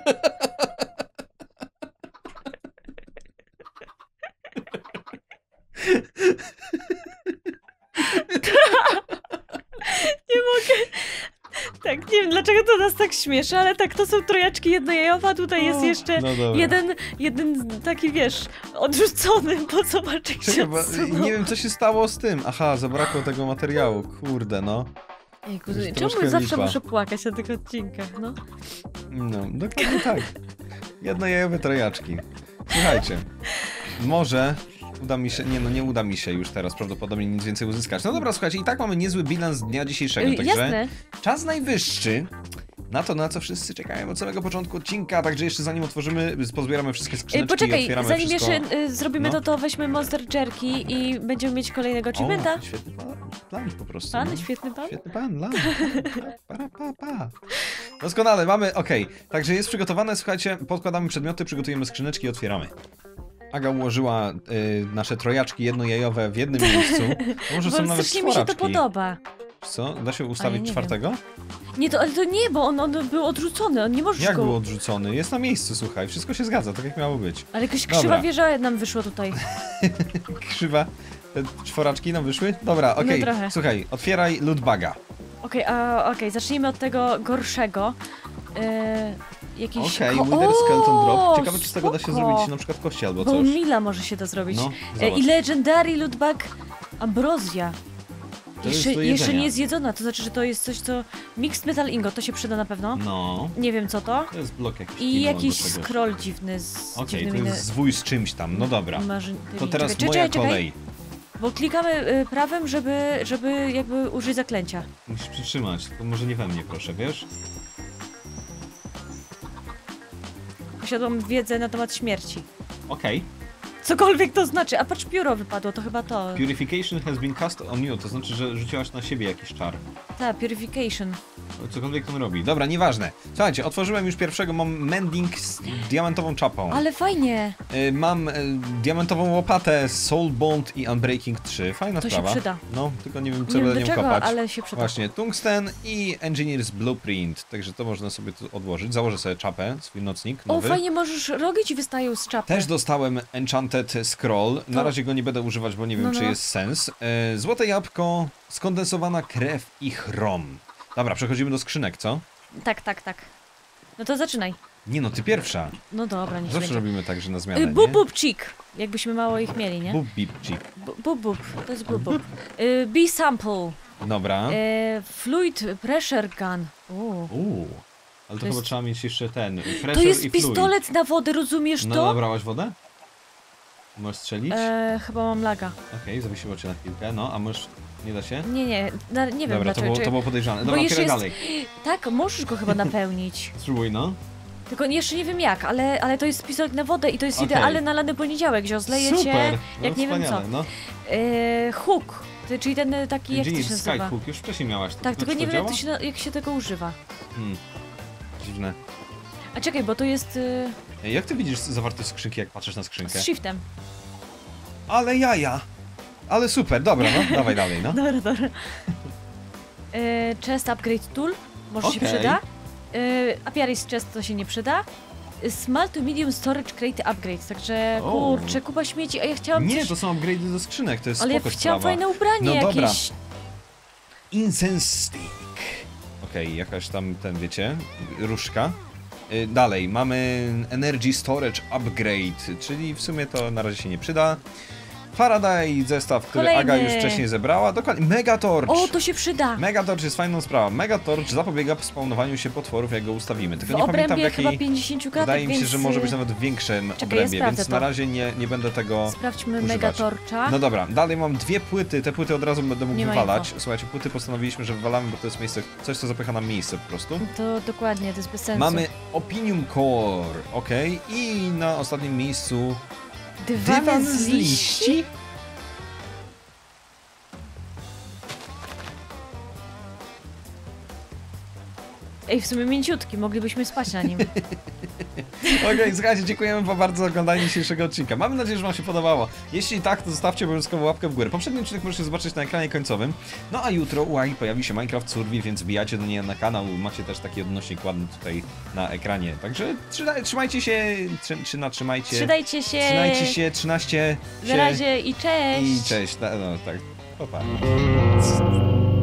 [SPEAKER 2] Nie mogę. Tak, nie wiem dlaczego to nas tak śmieszy, ale tak, to są trojaczki jednojajowe, a tutaj jest jeszcze
[SPEAKER 1] No dobra.
[SPEAKER 2] jeden, jeden taki, wiesz, odrzucony, bo zobacz jak się
[SPEAKER 1] Czekaj, bo
[SPEAKER 2] odsunął.
[SPEAKER 1] nie wiem, co się stało z tym. Aha, zabrakło tego materiału, kurde, no.
[SPEAKER 2] Ejku,
[SPEAKER 1] Już
[SPEAKER 2] czemu
[SPEAKER 1] troszkę
[SPEAKER 2] zawsze
[SPEAKER 1] lipa.
[SPEAKER 2] muszę płakać na tych odcinkach, no?
[SPEAKER 1] No, dokładnie tak. Jednojajowe trojaczki. Słuchajcie, może uda mi się, nie no, nie uda mi się już teraz prawdopodobnie nic więcej uzyskać. No dobra, słuchajcie, i tak mamy niezły bilans dnia dzisiejszego,
[SPEAKER 2] Y,
[SPEAKER 1] także
[SPEAKER 2] Jasne.
[SPEAKER 1] czas najwyższy na to, na co wszyscy czekają od samego początku odcinka, także jeszcze zanim otworzymy, pozbieramy wszystkie
[SPEAKER 2] Ej,
[SPEAKER 1] skrzyneczki i
[SPEAKER 2] poczekaj,
[SPEAKER 1] otwieramy
[SPEAKER 2] zanim
[SPEAKER 1] wszystko.
[SPEAKER 2] jeszcze y, zrobimy
[SPEAKER 1] No.
[SPEAKER 2] to, to weźmy Monster Jerky i będziemy mieć kolejnego achievementa.
[SPEAKER 1] O, świetny plan, plan po prostu.
[SPEAKER 2] Pan,
[SPEAKER 1] no.
[SPEAKER 2] świetny pan.
[SPEAKER 1] Świetny pan, plan. Pa, pa, pa. Doskonale, mamy, okej. Także jest przygotowane, słuchajcie, podkładamy przedmioty, przygotujemy skrzyneczki i otwieramy. Aga ułożyła y, nasze trojaczki jednojajowe w jednym miejscu. Może
[SPEAKER 2] Bo
[SPEAKER 1] są nawet
[SPEAKER 2] strasznie mi się to
[SPEAKER 1] czworaczki.
[SPEAKER 2] podoba.
[SPEAKER 1] Co? Da się
[SPEAKER 2] A ja
[SPEAKER 1] ustawić
[SPEAKER 2] nie
[SPEAKER 1] czwartego?
[SPEAKER 2] Nie, to, ale to nie, bo on, on był odrzucony, on nie możesz
[SPEAKER 1] Jak
[SPEAKER 2] go...
[SPEAKER 1] był odrzucony? Jest na miejscu, słuchaj. Wszystko się zgadza, tak jak miało być.
[SPEAKER 2] Ale jakaś
[SPEAKER 1] Dobra.
[SPEAKER 2] krzywa wieża nam wyszło tutaj.
[SPEAKER 1] Krzywa. Te czworaczki nam wyszły? Dobra,
[SPEAKER 2] No
[SPEAKER 1] okej.
[SPEAKER 2] trochę.
[SPEAKER 1] Słuchaj, otwieraj lootbaga.
[SPEAKER 2] Okej, a okej, zacznijmy od tego gorszego. E, jakiś...
[SPEAKER 1] Okej,
[SPEAKER 2] ko-
[SPEAKER 1] Wither
[SPEAKER 2] O,
[SPEAKER 1] Skeleton Drop. Ciekawe, czy z tego da się
[SPEAKER 2] spoko.
[SPEAKER 1] zrobić na przykład kości albo
[SPEAKER 2] Bo
[SPEAKER 1] coś.
[SPEAKER 2] Mila może się to zrobić.
[SPEAKER 1] No,
[SPEAKER 2] e,
[SPEAKER 1] zobacz.
[SPEAKER 2] I Legendary Lootbag Ambrozja.
[SPEAKER 1] To jest
[SPEAKER 2] Jeszcze,
[SPEAKER 1] do
[SPEAKER 2] jeszcze
[SPEAKER 1] jedzenia.
[SPEAKER 2] nie jest jedzona, to znaczy, że to jest coś, co... Mixed Metal Ingot, to się przyda na pewno.
[SPEAKER 1] No,
[SPEAKER 2] Nie wiem co to.
[SPEAKER 1] to jest blok jakiś.
[SPEAKER 2] I
[SPEAKER 1] kino
[SPEAKER 2] jakiś
[SPEAKER 1] albo czegoś.
[SPEAKER 2] scroll dziwny z
[SPEAKER 1] Okej,
[SPEAKER 2] dziwnymi...
[SPEAKER 1] to jest zwój z czymś tam, no dobra.
[SPEAKER 2] marzy-
[SPEAKER 1] To
[SPEAKER 2] tymi.
[SPEAKER 1] teraz
[SPEAKER 2] Czekaj,
[SPEAKER 1] moja
[SPEAKER 2] czekaj, czekaj,
[SPEAKER 1] kolej.
[SPEAKER 2] Bo klikamy y, prawem, żeby, żeby jakby użyć zaklęcia.
[SPEAKER 1] Musisz przytrzymać, to może nie we mnie, proszę, wiesz?
[SPEAKER 2] Posiadłam wiedzę na temat śmierci.
[SPEAKER 1] Okej.
[SPEAKER 2] Cokolwiek to znaczy. A patrz, pióro wypadło, to chyba to.
[SPEAKER 1] Purification has been cast on you, to znaczy, że rzuciłaś na siebie jakiś czar.
[SPEAKER 2] Ta, purification.
[SPEAKER 1] Cokolwiek on robi. Dobra, nieważne. Słuchajcie, otworzyłem już pierwszego, mam mending z diamentową czapą.
[SPEAKER 2] Ale fajnie.
[SPEAKER 1] Y, mam y, diamentową łopatę, soul bond i unbreaking trzy. Fajna
[SPEAKER 2] To się
[SPEAKER 1] sprawa.
[SPEAKER 2] przyda.
[SPEAKER 1] No, tylko nie wiem, co
[SPEAKER 2] Nie wiem
[SPEAKER 1] będę
[SPEAKER 2] do
[SPEAKER 1] nią
[SPEAKER 2] czego,
[SPEAKER 1] kopać.
[SPEAKER 2] ale się przyda.
[SPEAKER 1] Właśnie, tungsten i engineer's blueprint, także to można sobie tu odłożyć. Założę sobie czapę, swój nocnik
[SPEAKER 2] O,
[SPEAKER 1] nowy.
[SPEAKER 2] fajnie, możesz rogi ci wystają z czapy.
[SPEAKER 1] Też dostałem Enchanted Scroll. Na
[SPEAKER 2] To-
[SPEAKER 1] razie go nie będę używać, bo nie wiem,
[SPEAKER 2] No,
[SPEAKER 1] czy
[SPEAKER 2] no.
[SPEAKER 1] jest sens. E, złote jabłko, skondensowana krew i chrom. Dobra, przechodzimy do skrzynek, co?
[SPEAKER 2] Tak, tak, tak. No to zaczynaj.
[SPEAKER 1] Nie no, ty pierwsza.
[SPEAKER 2] No dobra, niech
[SPEAKER 1] Zawsze
[SPEAKER 2] będzie.
[SPEAKER 1] robimy tak, że na zmianę,
[SPEAKER 2] Y,
[SPEAKER 1] nie?
[SPEAKER 2] Bub bub chick. Jakbyśmy mało ich mieli, nie?
[SPEAKER 1] Bub bip chick.
[SPEAKER 2] Bu- Bub bub. To jest bub bub. Y, B-sample.
[SPEAKER 1] Dobra.
[SPEAKER 2] Y, fluid pressure gun. Uuu.
[SPEAKER 1] Uuu. Ale to,
[SPEAKER 2] To
[SPEAKER 1] chyba
[SPEAKER 2] jest-
[SPEAKER 1] trzeba mieć jeszcze ten. Pressure
[SPEAKER 2] To jest
[SPEAKER 1] i fluid.
[SPEAKER 2] pistolet na wodę, rozumiesz
[SPEAKER 1] No,
[SPEAKER 2] to?
[SPEAKER 1] nabrałaś wodę? Możesz strzelić?
[SPEAKER 2] E, chyba mam laga.
[SPEAKER 1] Okej, zawiesiło cię na chwilkę, no, a możesz... Nie da się?
[SPEAKER 2] Nie, nie, na, nie wiem
[SPEAKER 1] Dobra, to
[SPEAKER 2] dlaczego.
[SPEAKER 1] było,
[SPEAKER 2] czy...
[SPEAKER 1] to było podejrzane.
[SPEAKER 2] Bo
[SPEAKER 1] Dobra,
[SPEAKER 2] jeszcze
[SPEAKER 1] otwieraj
[SPEAKER 2] jest-
[SPEAKER 1] dalej.
[SPEAKER 2] Tak, możesz go chyba napełnić.
[SPEAKER 1] Spróbuj, no.
[SPEAKER 2] Tylko jeszcze nie wiem jak, ale, ale to jest pistolet na wodę i to jest
[SPEAKER 1] Okej.
[SPEAKER 2] idealny na lany poniedziałek, że zleje
[SPEAKER 1] Super!
[SPEAKER 2] cię
[SPEAKER 1] no,
[SPEAKER 2] jak nie wiem co.
[SPEAKER 1] wspaniale, No.
[SPEAKER 2] E, hook, ty- czyli ten taki, jak to się
[SPEAKER 1] Engineer
[SPEAKER 2] nazywa?
[SPEAKER 1] Skyhook, już wcześniej miałaś. To
[SPEAKER 2] Tak,
[SPEAKER 1] to
[SPEAKER 2] tylko
[SPEAKER 1] czy
[SPEAKER 2] nie
[SPEAKER 1] to
[SPEAKER 2] wiem jak, to
[SPEAKER 1] działa?
[SPEAKER 2] się, na- jak się tego używa.
[SPEAKER 1] Hmm. Dziwne.
[SPEAKER 2] A czekaj, bo to jest y,
[SPEAKER 1] Ej, jak ty widzisz zawartość skrzynki, jak patrzysz na skrzynkę?
[SPEAKER 2] z shiftem.
[SPEAKER 1] Ale jaja! Ale super, dobra, no, dawaj dalej, no.
[SPEAKER 2] Dobra, dobra. E, chest upgrade tool, może się
[SPEAKER 1] Okej.
[SPEAKER 2] przyda. E, Apiaris chest to się nie przyda. E, Small to medium storage crate upgrade, także
[SPEAKER 1] O.
[SPEAKER 2] kurczę, kupa śmieci, a ja chciałam
[SPEAKER 1] Nie,
[SPEAKER 2] coś...
[SPEAKER 1] to są upgrade'y do skrzynek, to jest
[SPEAKER 2] Ale ja
[SPEAKER 1] spoko
[SPEAKER 2] chciałam
[SPEAKER 1] sprawa.
[SPEAKER 2] fajne ubranie
[SPEAKER 1] No
[SPEAKER 2] jakieś.
[SPEAKER 1] dobra. Incense stick. Okej, okay, jakaś tam, ten wiecie, różdżka. Yy, dalej, mamy Energy Storage Upgrade, czyli w sumie to na razie się nie przyda. Faraday, zestaw, który
[SPEAKER 2] Kolejny.
[SPEAKER 1] Aga już wcześniej zebrała. Dokładnie, Megatorch!
[SPEAKER 2] O, to się przyda!
[SPEAKER 1] Megatorch jest fajną sprawą. Megatorch zapobiega spawnowaniu się potworów, jak go ustawimy. Tylko
[SPEAKER 2] W
[SPEAKER 1] nie pamiętam w
[SPEAKER 2] obrębie
[SPEAKER 1] jakiej...
[SPEAKER 2] chyba pięćdziesiąt kratek,
[SPEAKER 1] Wydaje mi się,
[SPEAKER 2] więc...
[SPEAKER 1] że może być nawet w większym
[SPEAKER 2] Czekaj,
[SPEAKER 1] obrębie,
[SPEAKER 2] ja
[SPEAKER 1] więc
[SPEAKER 2] sprawdzę
[SPEAKER 1] na
[SPEAKER 2] to.
[SPEAKER 1] razie nie, nie będę tego
[SPEAKER 2] Sprawdźmy
[SPEAKER 1] używać.
[SPEAKER 2] Megatorcha.
[SPEAKER 1] No dobra, dalej mam dwie płyty, te płyty od razu będę mógł
[SPEAKER 2] Nie ma
[SPEAKER 1] wywalać.
[SPEAKER 2] info.
[SPEAKER 1] Słuchajcie, płyty postanowiliśmy, że wywalamy, bo to jest miejsce, coś co zapycha nam miejsce po prostu.
[SPEAKER 2] To dokładnie, to jest bez sensu.
[SPEAKER 1] Mamy Opinium Core, ok, i na ostatnim miejscu
[SPEAKER 2] Dywany,
[SPEAKER 1] dywan
[SPEAKER 2] z liści? Ej, w sumie mięciutki, moglibyśmy spać na nim.
[SPEAKER 1] Okej, okay, słuchajcie, dziękujemy wam bardzo za oglądanie dzisiejszego odcinka. Mamy nadzieję, że wam się podobało. Jeśli tak, to zostawcie obowiązkowo łapkę w górę. Poprzedni odcinek możecie zobaczyć na ekranie końcowym. No a jutro u Agi pojawi się Minecraft Survival, więc wbijajcie do niej na kanał. Macie też taki odnośnik ładny tutaj na ekranie. Także trzyma, trzymajcie się, trzy, trzyma, trzymajcie.
[SPEAKER 2] Trzymajcie się.
[SPEAKER 1] Trzymajcie się, trzynaście
[SPEAKER 2] Na razie i cześć.
[SPEAKER 1] I cześć. No, no tak, pa, pa.